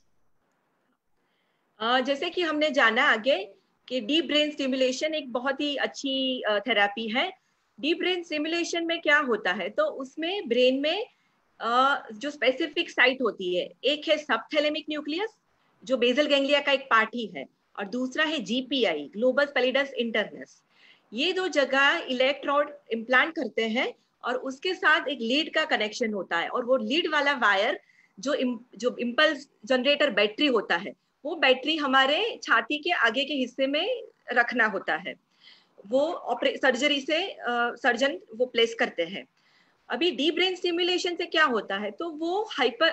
जैसे कि हमने जाना आगे कि डीप ब्रेन स्टिमुलेशन एक बहुत ही अच्छी थेरेपी है। डीप ब्रेन स्टिमुलेशन में क्या होता है, तो उसमें ब्रेन में जो स्पेसिफिक साइट होती है, एक है सबथैलेमिक न्यूक्लियस जो बेसल गैंग्लिया का एक पार्ट ही है, और दूसरा है जीपीआई, ग्लोबस पैलिडस इंटरनस। ये दो जगह इलेक्ट्रोड इम्प्लांट करते हैं और उसके साथ एक लीड का कनेक्शन होता है, और वो लीड वाला वायर जो इम्पल्स जनरेटर बैटरी होता है, वो बैटरी हमारे छाती के आगे के हिस्से में रखना होता है। वो सर्जरी से सर्जन वो प्लेस करते हैं। अभी डीप ब्रेन स्टिमुलेशन से क्या होता है, तो वो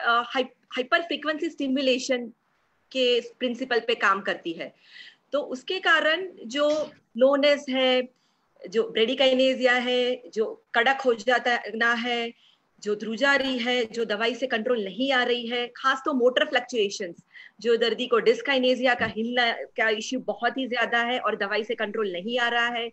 हाइपर फ्रीक्वेंसी स्टिमुलेशन के प्रिंसिपल पे काम करती है। तो उसके कारण जो लोनेस है, जो ब्रेडिकाइनेसिया है, जो कड़क हो जाता ना है, जो ध्रुजारी है, जो दवाई से कंट्रोल नहीं आ रही है, खास तो मोटर फ्लक्चुएशंस, जो दर्दी को डिस्काइनेसिया का हिलना का इश्यू बहुत ही ज्यादा है और दवाई से कंट्रोल नहीं आ रहा है,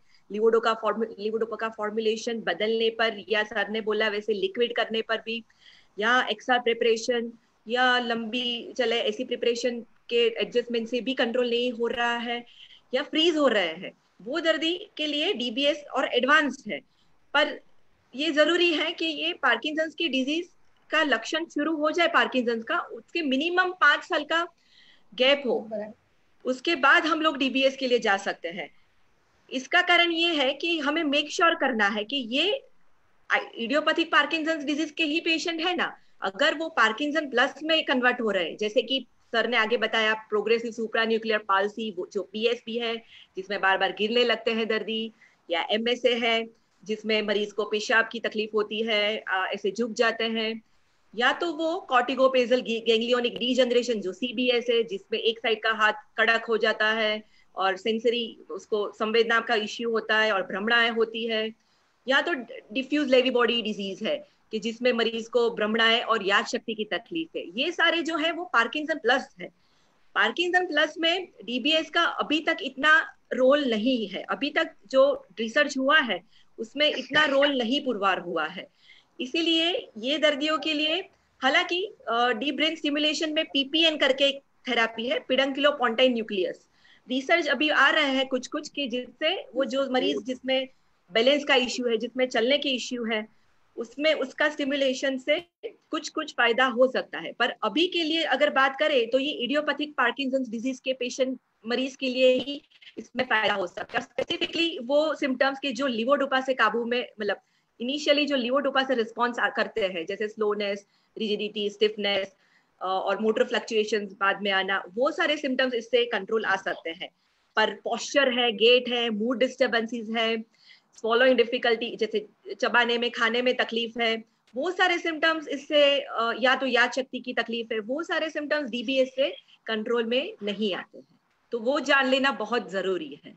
लिवोडोपा का फॉर्मुलेशन बदलने पर, या सर ने बोला वैसे लिक्विड करने पर भी, या एक्सआर प्रिपरेशन या लंबी चले ऐसी प्रिपरेशन के एडजस्टमेंट से भी कंट्रोल नहीं हो रहा है, या फ्रीज हो रहे हैं, वो दर्दी के लिए डीबीएस और एडवांस्ड है। पर ये जरूरी है कि ये पार्किंसंस की डिजीज का लक्षण शुरू हो जाए पार्किंसंस का, उसके मिनिमम 5 साल का गैप हो, उसके बाद हम लोग डीबीएस के लिए जा सकते हैं। इसका कारण ये है कि हमें मेक श्योर करना है कि ये इडियोपैथिक पार्किंसंस डिजीज के ही पेशेंट है ना, अगर वो पार्किंसन प्लस में कन्वर्ट हो रहे हैं, जैसे कि सर ने आगे बताया प्रोग्रेसिव सुप्रा न्यूक्लियर पाल्सी, जो पीएसपी है जिसमें बार बार गिरने लगते हैं दर्दी, या एमएसए है जिसमें मरीज को पेशाब की तकलीफ होती है, ऐसे झुक जाते हैं, या तो वो कॉर्टिकोपेजल गैंग्लियोनिक डीजनरेशन जो सीबीएस है जिसमें एक साइड का हाथ कड़क हो जाता है और सेंसरी उसको संवेदना का इश्यू होता है और भ्रमणाएं होती है, या तो डिफ्यूज लेवी बॉडी डिजीज है कि जिसमें मरीज को भ्रमणाएं और याद शक्ति की तकलीफ है। ये सारे जो है वो पार्किंसन प्लस है। पार्किंसन प्लस में डीबीएस का अभी तक इतना रोल नहीं है, अभी तक जो रिसर्च हुआ है उसमें इतना रोल नहीं पुरवार हुआ है। इसीलिए ये दर्दियों के लिए, हालांकि डीप ब्रेन स्टिमुलेशन में पीपीएन करके एक थेरेपी है, पिडंक्युलोपोंटाइन न्यूक्लियस, रिसर्च अभी आ रहे हैं कुछ कुछ कि जिससे वो जो मरीज जिसमें बैलेंस का इश्यू है, जिसमें चलने के इश्यू है, उसमें उसका स्टिमुलेशन से कुछ कुछ फायदा हो सकता है। पर अभी के लिए अगर बात करें तो ये इडियोपैथिक पार्किंसंस डिजीज के पेशेंट मरीज के लिए ही इसमें फायदा हो सकता है। स्पेसिफिकली वो सिम्टम्स के जो लिवोडोपा से काबू में, मतलब इनिशियली जो लिवोडोपा से रिस्पॉन्स करते हैं, जैसे स्लोनेस, रिजिडिटी, स्टिफनेस और मोटर फ्लक्चुएशंस बाद में आना, वो सारे सिम्टम्स इससे कंट्रोल आ सकते हैं। पर पोस्चर है, गेट है, मूड डिस्टर्बेंसेस है, swallowing डिफिकल्टी जैसे चबाने में, खाने में तकलीफ है, वो सारे सिम्टम्स इससे, या तो याद शक्ति की तकलीफ है, वो सारे सिम्टम्स डीबीएस से कंट्रोल में नहीं आते हैं। तो वो जान लेना बहुत जरूरी है।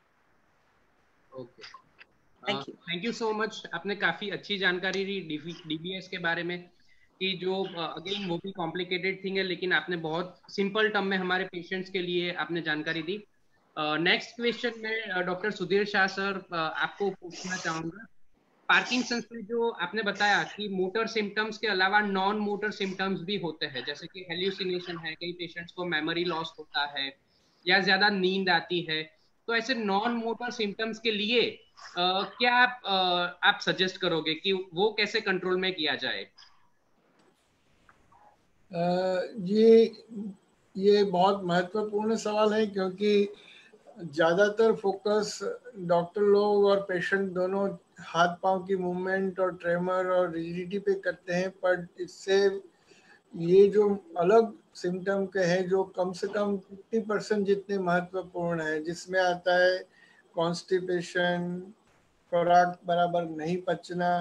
Okay, thank you so much. आपने काफी अच्छी जानकारी दी डीबीएस के बारे में, कि जो अगेन वो भी कॉम्प्लिकेटेड थिंग है, लेकिन आपने बहुत सिंपल टर्म में हमारे पेशेंट्स के लिए आपने जानकारी दी। नेक्स्ट क्वेश्चन में डॉक्टर सुधीर शाह सर आपको पूछना चाहूंगा पार्किंसंस में जो आपने बताया कि मोटर सिम्टम्स के अलावा नॉन मोटर सिम्टम्स भी होते हैं, जैसे कि हेल्यूसिनेशन है, कई पेशेंट्स को मेमोरी लॉस होता है या ज्यादा नींद आती है, तो ऐसे नॉन मोटर सिम्टम्स के लिए क्या आप सजेस्ट करोगे कि वो कैसे कंट्रोल में किया जाए? ये बहुत महत्वपूर्ण सवाल है, क्योंकि ज़्यादातर फोकस डॉक्टर लोग और पेशेंट दोनों हाथ पांव की मूवमेंट और ट्रेमर और रिजिडिटी पे करते हैं, पर इससे ये जो अलग सिम्टम के हैं जो कम से कम 50% जितने महत्वपूर्ण है, जिसमें आता है कॉन्स्टिपेशन, खुराक बराबर नहीं पचना,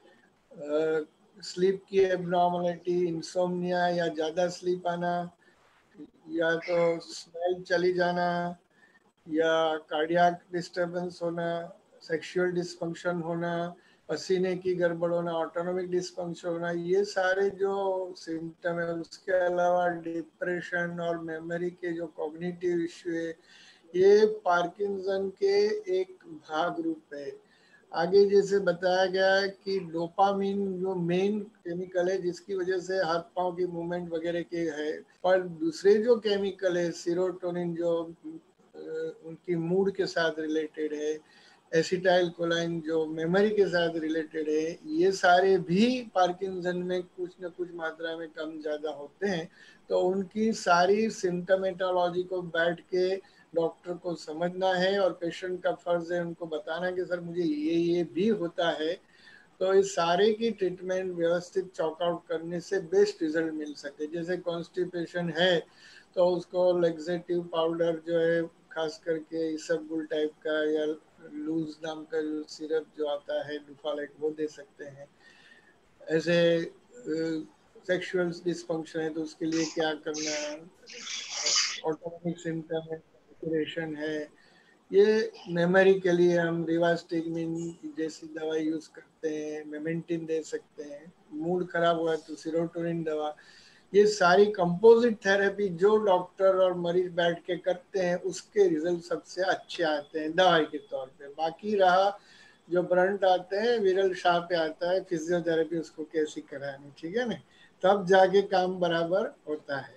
स्लीप की एबनॉर्मलिटी, इंसोम्निया या ज़्यादा स्लीप आना, या तो स्मेल चली जाना, या कार्डियक डिस्टर्बेंस होना, सेक्सुअल डिस्फंक्शन होना, पसीने की गड़बड़ होना, ऑटोनॉमिक डिस्फंक्शन होना, ये सारे जो सिम्टम है। उसके अलावा डिप्रेशन और मेमोरी के जो कॉग्निटिव इश्यू है, ये पार्किंसन के एक भाग रूप है। आगे जैसे बताया गया है कि डोपामिन जो मेन केमिकल है जिसकी वजह से हाथ पांव की मूवमेंट वगैरह के है, पर दूसरे जो केमिकल है सीरोटोनिन जो उनकी मूड के साथ रिलेटेड है, एसिटाइल कोलाइन जो मेमोरी के साथ रिलेटेड है, ये सारे भी पार्किंसन में कुछ न कुछ मात्रा में कम ज़्यादा होते हैं। तो उनकी सारी सिम्टमेटोलॉजी को बैठ के डॉक्टर को समझना है, और पेशेंट का फर्ज है उनको बताना कि सर मुझे ये भी होता है। तो इस सारे की ट्रीटमेंट व्यवस्थित चॉकआउट करने से बेस्ट रिजल्ट मिल सके। जैसे कॉन्स्टिपेशन है तो उसको लेक्सेटिव पाउडर जो है, खास करके इसबगोल टाइप का या लूज नाम का जो सिरप जो आता है डुफालेक, वो दे सकते हैं। ऐसे सेक्सुअल डिस्फंक्शन है तो उसके लिए क्या करना, ऑटोनॉमिक सिम्टम है, डिप्रेशन है, ये मेमोरी के लिए हम रिवास्टिगमिन जैसी दवाई यूज करते हैं, मेमेंटिन दे सकते हैं। मूड खराब हुआ तो सीरोटोनिन दवा। ये सारी कंपोजिट थेरेपी जो डॉक्टर और मरीज बैठ के करते हैं उसके रिजल्ट सबसे अच्छे आते हैं दवाई के तौर पे। बाकी रहा जो ब्रंट आते हैं, विरल शाह पे आता है फिजियोथेरेपी उसको कैसी करानी, ठीक है ना, तब जाके काम बराबर होता है।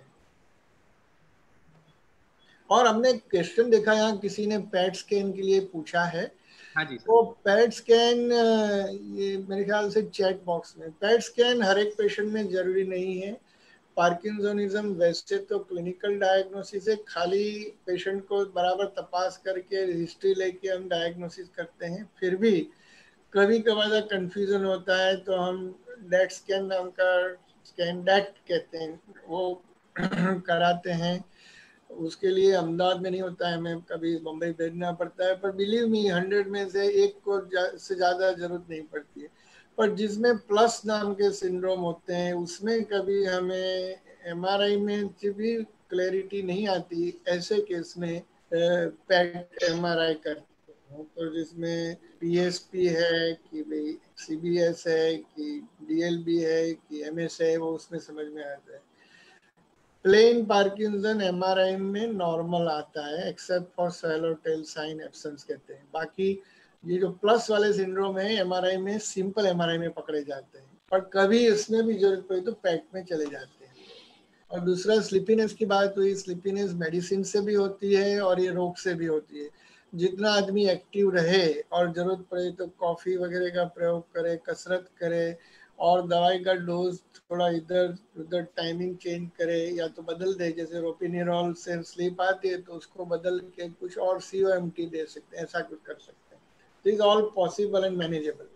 और हमने क्वेश्चन देखा यहाँ किसी ने पैट स्कैन के लिए पूछा है। हाँ जी सर। तो पैट स्कैन, ये मेरे ख्याल से चैट बॉक्स में, पैट स्कैन हर एक पेशेंट में जरूरी नहीं है। पार्किंसोनिज्म वैसे तो क्लिनिकल डायग्नोसिस है, खाली पेशेंट को बराबर तपास करके हिस्ट्री लेके हम डायग्नोसिस करते हैं। फिर भी कभी कभार कंफ्यूजन होता है तो हम डेट स्कैन नाम का स्कैन, डेट कहते हैं, वो कराते हैं। उसके लिए अहमदाबाद में नहीं होता है, हमें कभी बम्बई भेजना पड़ता है। पर बिलीव मी 100 में से एक को से ज़्यादा जरूरत नहीं पड़ती है। पर जिसमें प्लस नाम के सिंड्रोम होते हैं उसमें कभी हमें एमआरआई में भी क्लैरिटी नहीं आती, ऐसे केस में पैट एमआरआई करते हैं। तो जिसमें पीएसपी है कि भाई सीबीएस है कि डीएलबी है कि एमएस है, वो उसमें समझ में आता है। प्लेन पार्किंसन एमआरआई में नॉर्मल आता है, except for swallowtail sign absence कहते हैं। बाकी ये जो प्लस वाले सिंड्रोम है एमआरआई में, सिंपल एमआरआई में पकड़े जाते हैं, पर कभी इसमें भी जरूरत पड़ी तो पैट में चले जाते हैं। और दूसरा स्लीपीनेस की बात हुई, स्लीपीनेस मेडिसिन से भी होती है और ये रोग से भी होती है। जितना आदमी एक्टिव रहे और जरूरत पड़े तो कॉफी वगैरह का प्रयोग करे, कसरत करे, और दवाई का डोज थोड़ा इधर उधर टाइमिंग चेंज करे या तो बदल दे। जैसे रोपिनिरॉल से स्लीप आती है तो उसको बदल के कुछ और सीओएमटी दे सकते हैं, ऐसा कुछ कर सकते हैं। This all possible and manageable.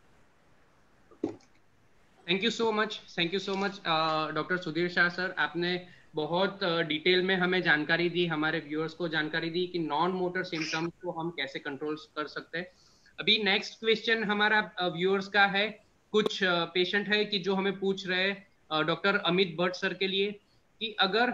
Thank you so much, thank you so much doctor Sudhir Shah sir. आपने बहुत डिटेल में हमें जानकारी दी, हमारे व्यूअर्स को जानकारी दी कि नॉन मोटर सिम्टम्स को हम कैसे कंट्रोल कर सकते हैं। अभी नेक्स्ट क्वेश्चन हमारा व्यूअर्स का है। कुछ पेशेंट है कि जो हमें पूछ रहे हैं डॉक्टर अमित भट्ट सर के लिए कि अगर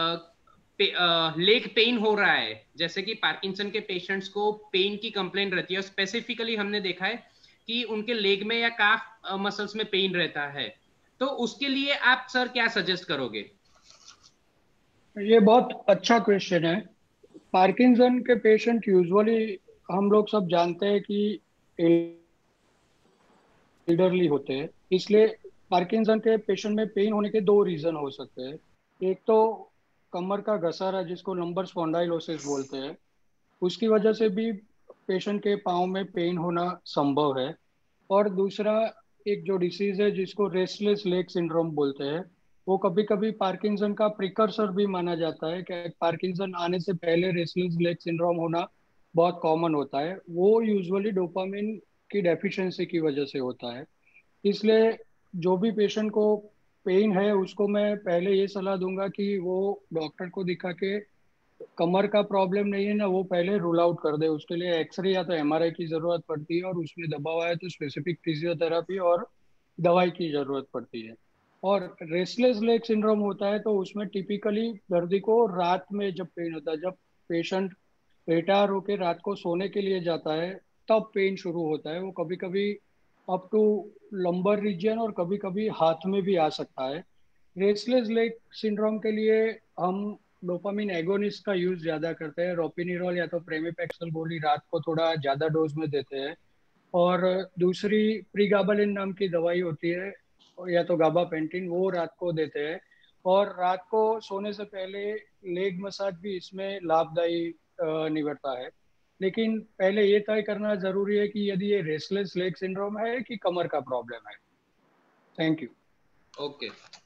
लेग पेन हो रहा है, जैसे कि पार्किंसन के पेशेंट्स को पेन की कंप्लेंट रहती है, स्पेसिफिकली हमने देखा है कि उनके लेग में या काफ मसल्स में पेन रहता है, तो उसके लिए आप सर क्या सजेस्ट करोगे? ये बहुत अच्छा क्वेश्चन है। पार्किंसन के पेशेंट यूजुअली हम लोग सब जानते हैं कि एल्डरली होते हैं। इसलिए पार्किंसन के पेशेंट में पेन होने के दो रीजन हो सकते हैं। एक तो कमर का घसारा, जिसको लंबर स्पॉन्डाइलोसिस बोलते हैं, उसकी वजह से भी पेशेंट के पाँव में पेन होना संभव है। और दूसरा एक जो डिसीज है जिसको रेस्टलेस लेग सिंड्रोम बोलते हैं, वो कभी कभी पार्किंसन का प्रिकर्सर भी माना जाता है कि पार्किंसन आने से पहले रेस्टलेस लेग सिंड्रोम होना बहुत कॉमन होता है। वो यूजुअली डोपामिन की डेफिशिएंसी की वजह से होता है। इसलिए जो भी पेशेंट को पेन है उसको मैं पहले ये सलाह दूंगा कि वो डॉक्टर को दिखा के, कमर का प्रॉब्लम नहीं है ना, वो पहले रूल आउट कर दे। उसके लिए एक्सरे या तो एमआरआई की जरूरत पड़ती है, और उसमें दबाव आया तो स्पेसिफिक फिजियोथेरापी और दवाई की जरूरत पड़ती है। और रेस्टलेस लेग सिंड्रोम होता है तो उसमें टिपिकली दर्दी को रात में जब पेन होता है, जब पेशेंट रिटायर होकर रात को सोने के लिए जाता है, तब पेन शुरू होता है। वो कभी कभी अप टू लंबर रीजन और कभी कभी हाथ में भी आ सकता है। रेस्टलेस लेग सिंड्रोम के लिए हम डोपामिन एगोनिस्ट का यूज ज्यादा करते हैं। रोपिनिरॉल या तो प्रेमिपेक्सल गोली रात को थोड़ा ज्यादा डोज में देते हैं, और दूसरी प्रीगाबालिन नाम की दवाई होती है, या तो गाबापेंटिन, वो रात को देते हैं। और रात को सोने से पहले लेग मसाज भी इसमें लाभदायी निवड़ता है। लेकिन पहले ये तय करना जरूरी है कि यदि ये रेस्टलेस लेग सिंड्रोम है कि कमर का प्रॉब्लम है। Thank you. Okay,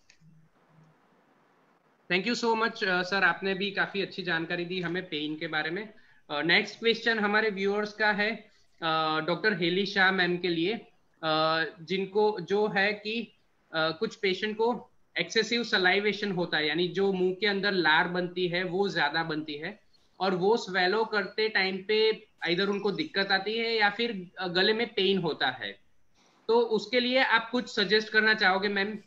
thank you so much sir, आपने भी काफी अच्छी जानकारी दी हमें पेन के बारे में। नेक्स्ट क्वेश्चन हमारे व्यूअर्स का है डॉक्टर हेली शाह मैम के लिए, जिनको जो है कि कुछ पेशेंट को एक्सेसिव सलाइवेशन होता है, यानी जो मुंह के अंदर लार बनती है वो ज्यादा बनती है, और वो स्वेलो करते टाइम पे इधर उनको दिक्कत आती है या फिर गले में पेन होता है। तो उसके लिए आप कुछ सजेस्ट करना चाहोगे मैम?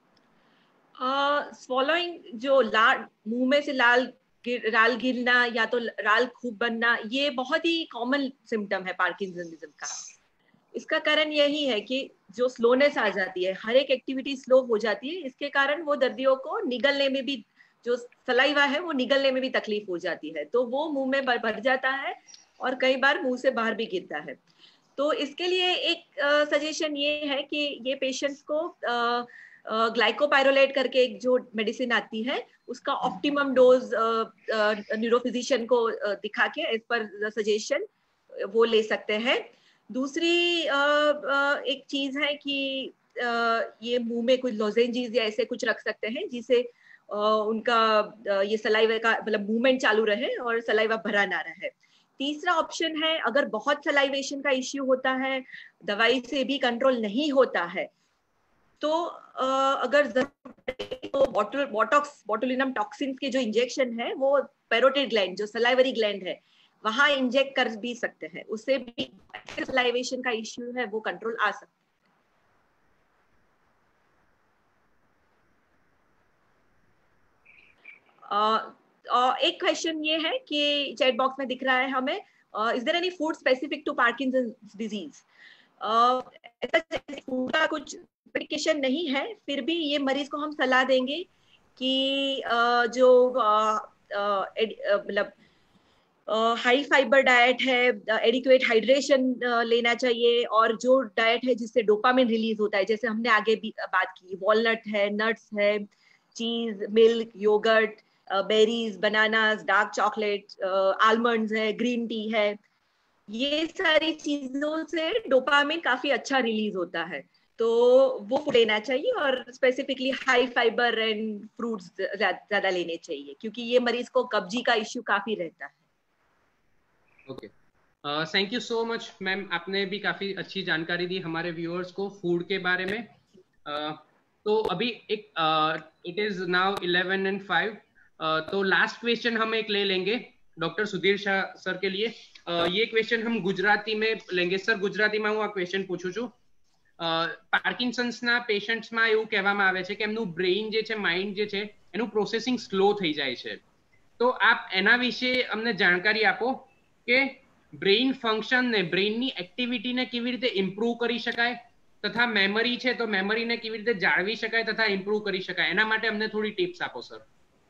स्वॉलोइंग, जो लाल मुंह में से राल गिरना या तो राल खूब बनना, ये बहुत ही कॉमन सिम्टम है पार्किंसनिज्म का। इसका कारण यही है कि जो स्लोनेस आ जाती है, हर एक एक्टिविटी स्लो हो जाती है, इसके कारण वो दर्दियों को निगलने में भी, जो सलाइवा है वो निगलने में भी तकलीफ हो जाती है, तो वो मुंह में भर जाता है और कई बार मुंह से बाहर भी गिरता है। तो इसके लिए एक सजेशन ये है कि ये पेशेंट्स को ग्लाइकोपाइरोलेट करके एक जो मेडिसिन आती है, उसका ऑप्टिमम डोज न्यूरोफिजिशियन को दिखा के एज पर सजेशन वो ले सकते हैं। दूसरी एक चीज है कि ये मुंह में कुछ लॉजेंजीज या ऐसे कुछ रख सकते हैं जिसे उनका ये सलाइवा का मतलब मूवमेंट चालू रहे और सलाइवा भरा ना रहे। तीसरा ऑप्शन है, अगर बहुत सलाइवेशन का इश्यू होता है, दवाई से भी कंट्रोल नहीं होता है, तो अगर तो बोटुलिनम टॉक्सिन के जो इंजेक्शन है वो पैरोटिड ग्लैंड, जो सलाइवरी ग्लैंड है, वहां इंजेक्ट कर भी सकते हैं, उससे भी सलाइवेशन का इश्यू है वो कंट्रोल आ सकता है। एक क्वेश्चन ये है कि चैट बॉक्स में दिख रहा है हमें, is there any food specific to Parkinson's disease? ऐसा फूड का कुछ स्पेसिफिकेशन नहीं है, फिर भी ये मरीज को हम सलाह देंगे कि जो मतलब हाई फाइबर डाइट है, एडिक्वेट हाइड्रेशन लेना चाहिए, और जो डाइट है जिससे डोपामिन रिलीज होता है, जैसे हमने आगे भी बात की, वॉलनट है, नट्स है, cheese, milk, yogurt, berries, bananas, dark chocolate, almonds है, ग्रीन टी है, ये सारी चीजों से डोपामिन काफी अच्छा रिलीज होता है, तो वो लेना चाहिए। और specifically high fibre and fruits ज्यादा लेने चाहिए, क्योंकि ये मरीज को कब्जी का इश्यू काफी रहता है। Okay, thank you so much ma'am, आपने भी काफी अच्छी जानकारी दी हमारे व्यूअर्स को फूड के बारे में। तो अभी एक इट इज नाउ 11:05, तो लास्ट क्वेश्चन हम एक ले लेंगे डॉक्टर सुधीर शाह सर के लिए। ये क्वेश्चन हम गुजराती में लेंगे। સર, ગુજરાતીમાં હું આ ક્વેશ્ચન પૂછું છું। પાર્કિન્સન્સના પેશન્ટ્સમાં એવું કહેવામાં આવે છે કે એમનું બ્રેઇન જે છે, માઇન્ડ જે છે, એનું પ્રોસેસિંગ સ્લો થઈ જાય છે। તો આપ એના વિશે અમને જાણકારી આપો કે બ્રેઇન ફંક્શન ને, બ્રેઇનની એક્ટિવિટીને કેવી રીતે ઇમ્પ્રૂવ કરી શકાય, તથા મેમરી છે તો મેમરીને કેવી રીતે જાળવી શકાય તથા ઇમ્પ્રૂવ કરી શકાય, એના માટે અમને થોડી ટિપ્સ આપો સર।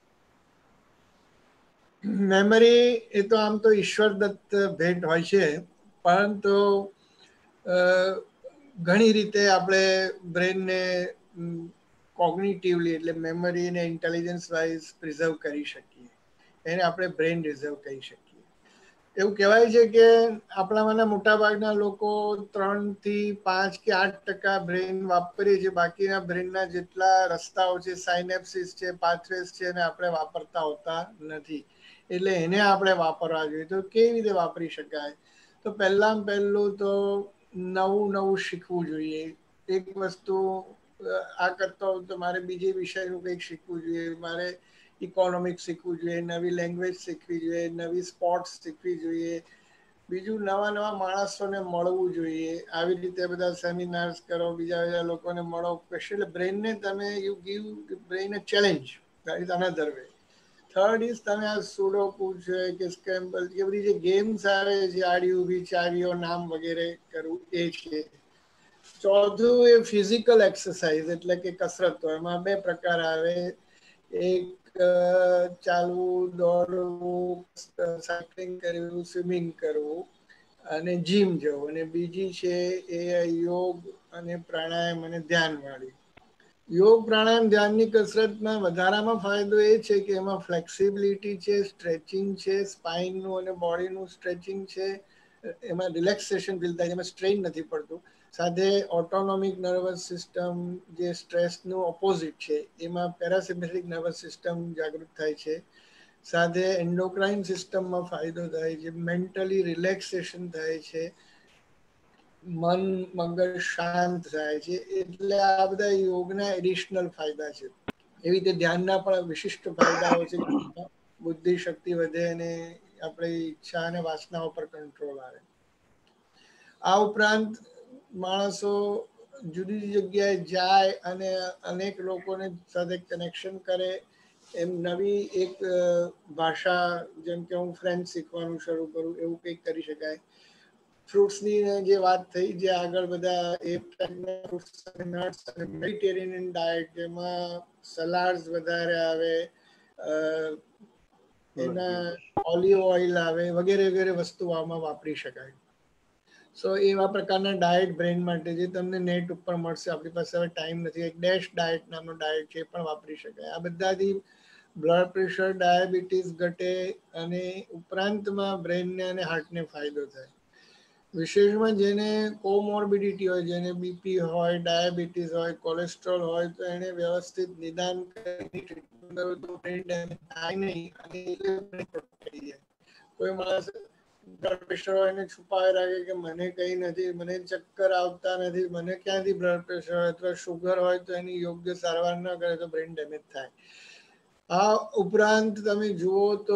મેમરી એ તો આમ તો ઈશ્વર દત્ત ભેટ હોય છે, પરંતુ ઘણી રીતે આપણે બ્રેનને કોગ્નિટિવલી એટલે મેમરી અને ઇન્ટેલિજન્સ વાઇઝ પ્રિઝર્વ કરી શકીએ. એને આપણે બ્રેન રિઝર્વ કહી શકીએ. એવું કહેવાય છે કે આપણામાંના મોટાભાગના લોકો 3 થી 5 કે 8% બ્રેન વાપરીએ છીએ. બાકીના બ્રેનના જેટલા રસ્તાઓ છે, સાયનેપ્સિસ છે, પાથવેઝ છે, એને આપણે વાપરતા હોતા નથી. એટલે એને આપણે વાપરવા જોઈએ. તો કેવી રીતે વાપરી શકાય? તો પહેલું તો નવું શીખવું જોઈએ. એક વસ્તુ આ કરતો હોઉં તો મારે બીજી વિષયનું કંઈક શીખવું જોઈએ, મારે ઇકોનોમિક્સ શીખવું જોઈએ, નવી લેંગ્વેજ શીખવી જોઈએ, નવી સ્પોર્ટ્સ શીખવી જોઈએ, બીજું નવા માણસોને મળવું જોઈએ. આવી રીતે બધા સેમિનાર્સ કરો, બીજા લોકોને મળો. એટલે બ્રેનને તમે you give brain a challenge. That is another way. Third is તમે આ સુડોકુ છે કે સ્કેમ્બલ એ બધી જે ગેમ્સ આવે છે, આડી ઊભી ચાવીઓ નામ વગેરે કરવું એ છે. ચોથું એ ફિઝિકલ એક્સરસાઇઝ એટલે કે કસરતો. એમાં 2 પ્રકાર આવે. એક ચાલવું, દોડવું, સાયકલિંગ કરવું, સ્વિમિંગ કરવું અને જીમ જવું. અને બીજી છે એ યોગ અને પ્રાણાયામ અને ધ્યાન વાળી. યોગ પ્રાણાયામ ધ્યાનની કસરતમાં વધારામાં ફાયદો એ છે કે એમાં ફ્લેક્સિબિલિટી છે, સ્ટ્રેચિંગ છે, સ્પાઇનનું અને બોડીનું સ્ટ્રેચિંગ છે, એમાં રિલેક્સેશન ફીલ થાય છે, એમાં સ્ટ્રેઇન નથી પડતું. સાથે ઓટોનોમિક નર્વસ સિસ્ટમ જે સ્ટ્રેસનું ઓપોઝિટ છે, એમાં પેરાસિમ્પેથેટિક નર્વસ સિસ્ટમ જાગૃત થાય છે. સાથે એન્ડોક્રાઇન સિસ્ટમમાં ફાયદો થાય છે, મેન્ટલી રિલેક્સેશન થાય છે, મન મગજ શાંત થાય છે. એટલે આ બધા યોગના એડિશનલ ફાયદા છે. એવી રીતે ધ્યાનના પણ વિશિષ્ટ ફાયદાઓ છે. બુદ્ધિ શક્તિ વધે અને આપણી ઈચ્છા અને વાસનાઓ પર કંટ્રોલ આવે. આ ઉપરાંત માણસો જુદી જુદી જગ્યાએ જાય અને અનેક લોકોને સાથે કનેક્શન કરે. એમ નવી એક ભાષા, જેમ કે હું ફ્રેન્ચ શીખવાનું શરૂ કરું, એવું કંઈક કરી શકાય. ફ્રૂટ્સની જે વાત થઈ, જે આગળ બધા એ મેડિટેરેનિયન ડાયટ, જેમાં સલાડ્સ વધારે આવે, એના ઓલિવ ઓઇલ આવે, વગેરે વગેરે વસ્તુ આમાં વાપરી શકાય. સો એવા પ્રકારના ડાયટ બ્રેન માટે જે તમને નેટ ઉપર મળશે. આપણી પાસે હવે ટાઈમ નથી. એક ડેશ ડાયટ નામનો ડાયટ છે, એ પણ વાપરી શકાય. આ બધાથી બ્લડ પ્રેશર, ડાયાબિટીસ ઘટે અને ઉપરાંતમાં બ્રેનને અને હાર્ટને ફાયદો થાય. વિશેષમાં જેને કોમોર્બિડિટી હોય, જેને બીપી હોય, ડાયાબિટીસ હોય, કોલેસ્ટ્રોલ હોય, તો એને વ્યવસ્થિત નિદાન કરી થાય નહીં. કોઈ માણસ બ્લડ પ્રેશર હોય એને છુપાવી રાખે કે મને કંઈ નથી, મને ચક્કર આવતા નથી, મને ક્યાંથી બ્લડ પ્રેશર હોય, અથવા શુગર હોય તો એની યોગ્ય સારવાર ન કરે તો બ્રેન ડેમેજ થાય. આ ઉપરાંત તમે જુઓ તો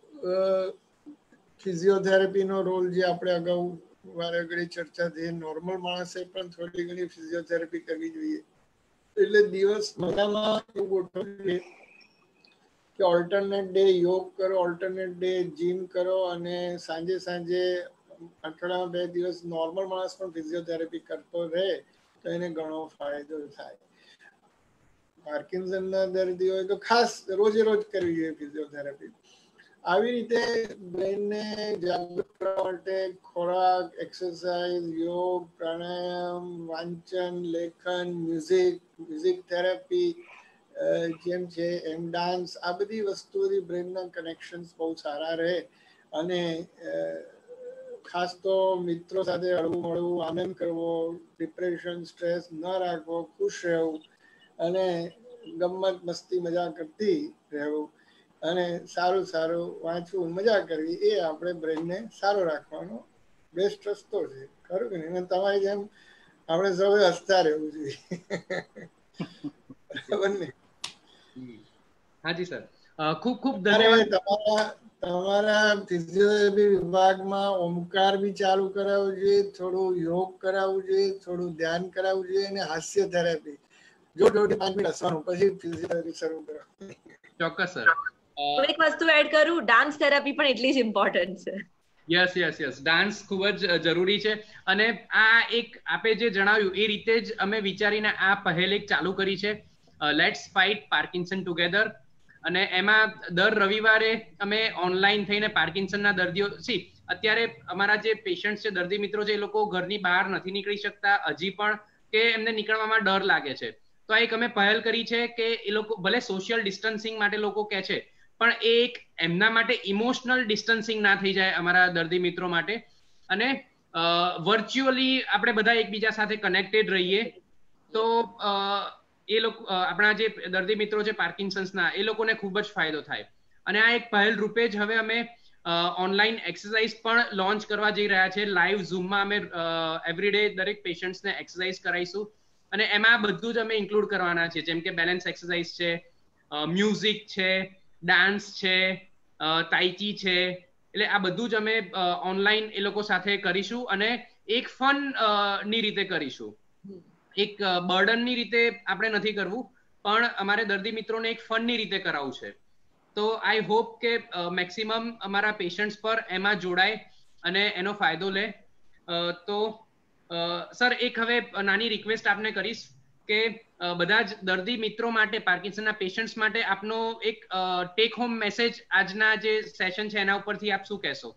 ફિઝિયોથેરાપીનો રોલ, જે આપણે અગાઉ વારે ઘડી ચર્ચા થઈ, નોર્મલ માણસે પણ થોડી ઘણી ફિઝિયોથેરાપી કરવી જોઈએ. એટલે દિવસ મહિનામાં એવું ગોઠવવું જોઈએ કે ઓલ્ટરનેટ ડે યોગ કરો, ઓલ્ટરનેટ ડે જીમ કરો, અને સાંજે અઠવાડિયામાં 2 દિવસ નોર્મલ માણસ પણ ફિઝિયોથેરાપી કરતો રહે તો એને ઘણો ફાયદો થાય. પાર્કિન્સનના દર્દી હોય તો ખાસ રોજે રોજ કરવી જોઈએ ફિઝિયોથેરાપી. આવી રીતે બ્રેનને જાગૃત કરવા માટે ખોરાક, એક્સરસાઇઝ, યોગ, પ્રાણાયામ, વાંચન, લેખન, મ્યુઝિક થેરાપી, જેમ છે એમ ડાન્સ, આ બધી વસ્તુઓથી બ્રેનના કનેક્શન્સ બહુ સારા રહે. અને ખાસ તો મિત્રો સાથે હળવું મળવું, આનંદ કરવો, ડિપ્રેશન, સ્ટ્રેસ ન રાખવો, ખુશ રહેવું અને ગમ્મત મસ્તી મજા કરતી રહેવું અને સારું વાંચવું, મજા કરવી, એ આપણે બ્રેનને સારો રાખવાનો બેસ્ટ રસ્તો છે. ખરું કે નહીં? તમારી જેમ આપણે સૌ હસતા રહેવું જોઈએ. બરાબર ને? હાજી સર, ખૂબ ખૂબ ધન્યવાદ. તમારા ફિઝિયોથેરાપી વિભાગમાં ઓમકાર બી ચાલુ કરાવવું જોઈએ, થોડું યોગ કરાવવું જોઈએ, થોડું ધ્યાન કરાવવું જોઈએ, અને હાસ્ય થેરાપી જો 5 મિનિટ હસવાનું, પછી ફિઝિયોથેરાપી શરૂ કરો. ચોક્કસ સર. એક વસ્તુ એડ કરું, ડાન્સ થેરાપી પણ એટલી જ ઇમ્પોર્ટન્ટ છે. યસ ડાન્સ ખૂબ જ જરૂરી છે. અને આ એક આપે જે જણાવ્યું એ રીતે જ અમે વિચારીને આ પહેલ એક ચાલુ કરી છે, લેટ્સ ફાઇટ પાર્કિન્સન ટુગેધર. અને એમાં દર રવિવારે અમે ઓનલાઈન થઈને પાર્કિન્સનના દર્દીઓ અત્યારે અમારા જે પેશન્ટ છે, દર્દી મિત્રો છે, એ લોકો ઘરની બહાર નથી નીકળી શકતા હજી પણ, કે એમને નીકળવામાં ડર લાગે છે. તો આ એક અમે પહેલ કરી છે કે એ લોકો ભલે સોશિયલ ડિસ્ટન્સિંગ માટે લોકો કહે છે, પણ એ એક એમના માટે ઇમોશનલ ડિસ્ટન્સિંગ ના થઈ જાય અમારા દર્દી મિત્રો માટે, અને વર્ચ્યુઅલી આપણે બધા એકબીજા સાથે કનેક્ટેડ રહીએ. તો એ લોકો આપણા જે દર્દી મિત્રો છે પાર્કિન્સન્સના, એ લોકોને ખૂબ જ ફાયદો થાય. અને આ એક પહેલ રૂપે જ હવે અમે ઓનલાઈન એક્સરસાઇઝ પણ લોન્ચ કરવા જઈ રહ્યા છે. લાઈવ ઝૂમમાં અમે એવરીડે દરેક પેશન્ટ્સને એક્સરસાઇઝ કરાવીશું, અને એમાં બધું જ અમે ઇન્ક્લુડ કરવાના છીએ, જેમ કે બેલેન્સ એક્સરસાઇઝ છે, મ્યુઝિક છે, ડાન્સ છે, તાઈચી છે. એટલે આ બધું જ અમે ઓનલાઈન એ લોકો સાથે કરીશું, અને એક ફન ની રીતે કરીશું. એક બર્ડનની રીતે આપણે નથી કરવું, પણ અમારે દર્દી મિત્રોને એક ફનની રીતે કરાવવું છે. તો આઈ હોપ કે મેક્સિમમ અમારા પેશન્ટ્સ પર એમાં જોડાય અને એનો ફાયદો લે. તો સર એક હવે નાની રિક્વેસ્ટ આપને કરીશ કે બધા જ દર્દી મિત્રો માટે, પાર્કિન્સનના પેશન્ટ્સ માટે આપનો એક ટેક હોમ મેસેજ આજના જે સેશન છે એના ઉપરથી આપ શું કહેશો?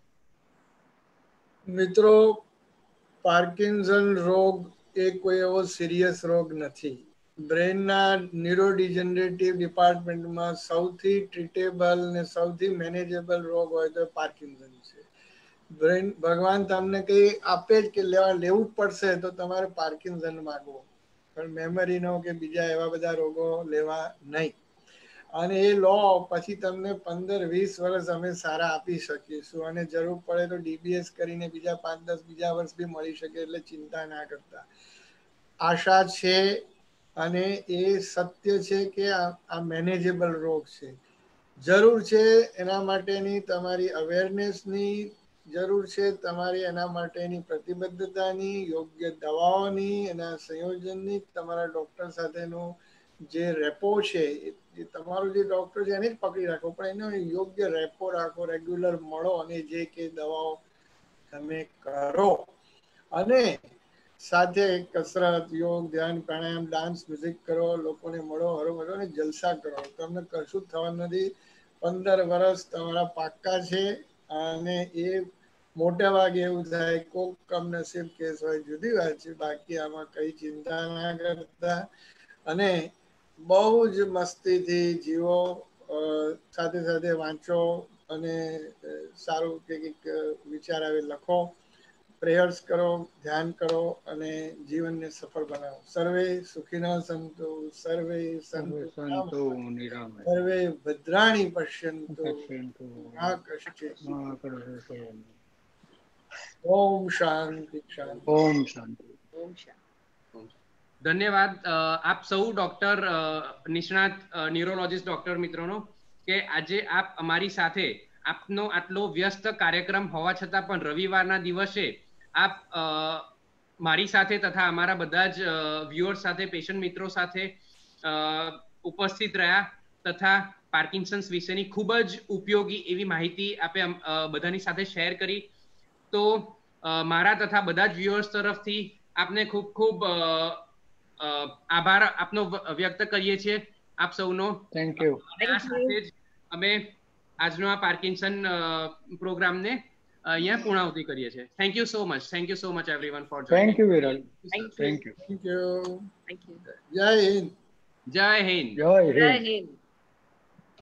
મિત્રો, પાર્કિન્સન રોગ એ કોઈ એવો સિરિયસ રોગ નથી. બ્રેનના ન્યુરોડિજનરેટિવ ડિપાર્ટમેન્ટમાં સૌથી ટ્રીટેબલ ને સૌથી મેનેજેબલ રોગ હોય તો પાર્કિન્સન છે. બ્રેન ભગવાન તમને કંઈ આપે જ કે લેવું જ પડશે તો તમારે પાર્કિન્સન માંગવો, પણ મેમરીનો કે બીજા એવા બધા રોગો લેવા નહીં. અને એ લો પછી તમને 15-20 વર્ષ અમે સારા આપી શકીશું, અને જરૂર પડે તો DBS કરીને બીજા 5-10 બીજા વર્ષ બી મળી શકે, એટલે ચિંતા ના કરતા. આશા છે અને એ સત્ય છે કે આ મેનેજેબલ રોગ છે. જરૂર છે એના માટેની તમારી અવેરનેસની, જરૂર છે તમારી એના માટેની પ્રતિબદ્ધતાની, યોગ્ય દવાઓની, એના સંયોજનની, તમારા ડૉક્ટર સાથેનું જે રેપો છે, એ તમારો જે ડૉક્ટર છે એને જ પકડી રાખો, પણ એનો યોગ્ય રેપો રાખો, રેગ્યુલર મળો અને જે કે દવાઓ તમે કરો, અને સાથે કસરત, યોગ, ધ્યાન, પ્રાણાયામ, ડાન્સ, મ્યુઝિક કરો, લોકોને મળો, હરો મળો અને જલસા કરો. તમને કશું થવાનું નથી. 15 વર્ષ તમારા પાક્કા છે, અને એ મોટા ભાગે એવું થાય, કોક કમનસીબ કેસ હોય જુદી વાત છે, બાકી આમાં કઈ ચિંતા ના કરતા, અને બહુ જ મસ્તીથી જીવો, સાથે સાથે વાંચો, અને સારું કંઈક વિચાર આવે લખો, પ્રેયર્સ કરો, ધ્યાન કરો, અને જીવનને સફળ બનાવો. સર્વે સુખિનઃ સંતુ, સર્વે સંતુ નિરામય, સર્વે ભદ્રાણી પશ્યન્તુ મા કશ્ચિત. ઓમ શાંતિ શાંતિ. ઓમ શાંતિ. ઓમ શાંતિ. ધન્યવાદ આપ સૌ ડોક્ટર નિષ્ણાત ન્યુરોલોજીસ્ટ ડોક્ટર મિત્રોનો, કે આજે આપ અમારી સાથે આપનો આટલો વ્યસ્ત કાર્યક્રમ હોવા છતાં પણ રવિવારના દિવસે આપ મારી સાથે તથા અમારા બધા જ વ્યુઅર્સ સાથે, પેશન્ટ મિત્રો સાથે ઉપસ્થિત રહ્યા, તથા પાર્કિન્સન્સ વિશેની ખૂબ જ ઉપયોગી એવી માહિતી આપે બધાની સાથે શેર કરી. તો મારા તથા બધા જ વ્યુઅર્સ તરફથી આપને ખૂબ ખૂબ આભાર આપનો વ્યક્ત કરીએ છીએ આપ સૌનો. Thank you. આ સાથે જ અમે આજનો આ પાર્કિન્સન પ્રોગ્રામને અહીંયા પૂર્ણાહુતિ કરીએ છીએ. Thank you so much. Thank you so much everyone for joining. Thank you Viral. Thank you. Jai Hind. જય હિન્દ. જય હિન્દ.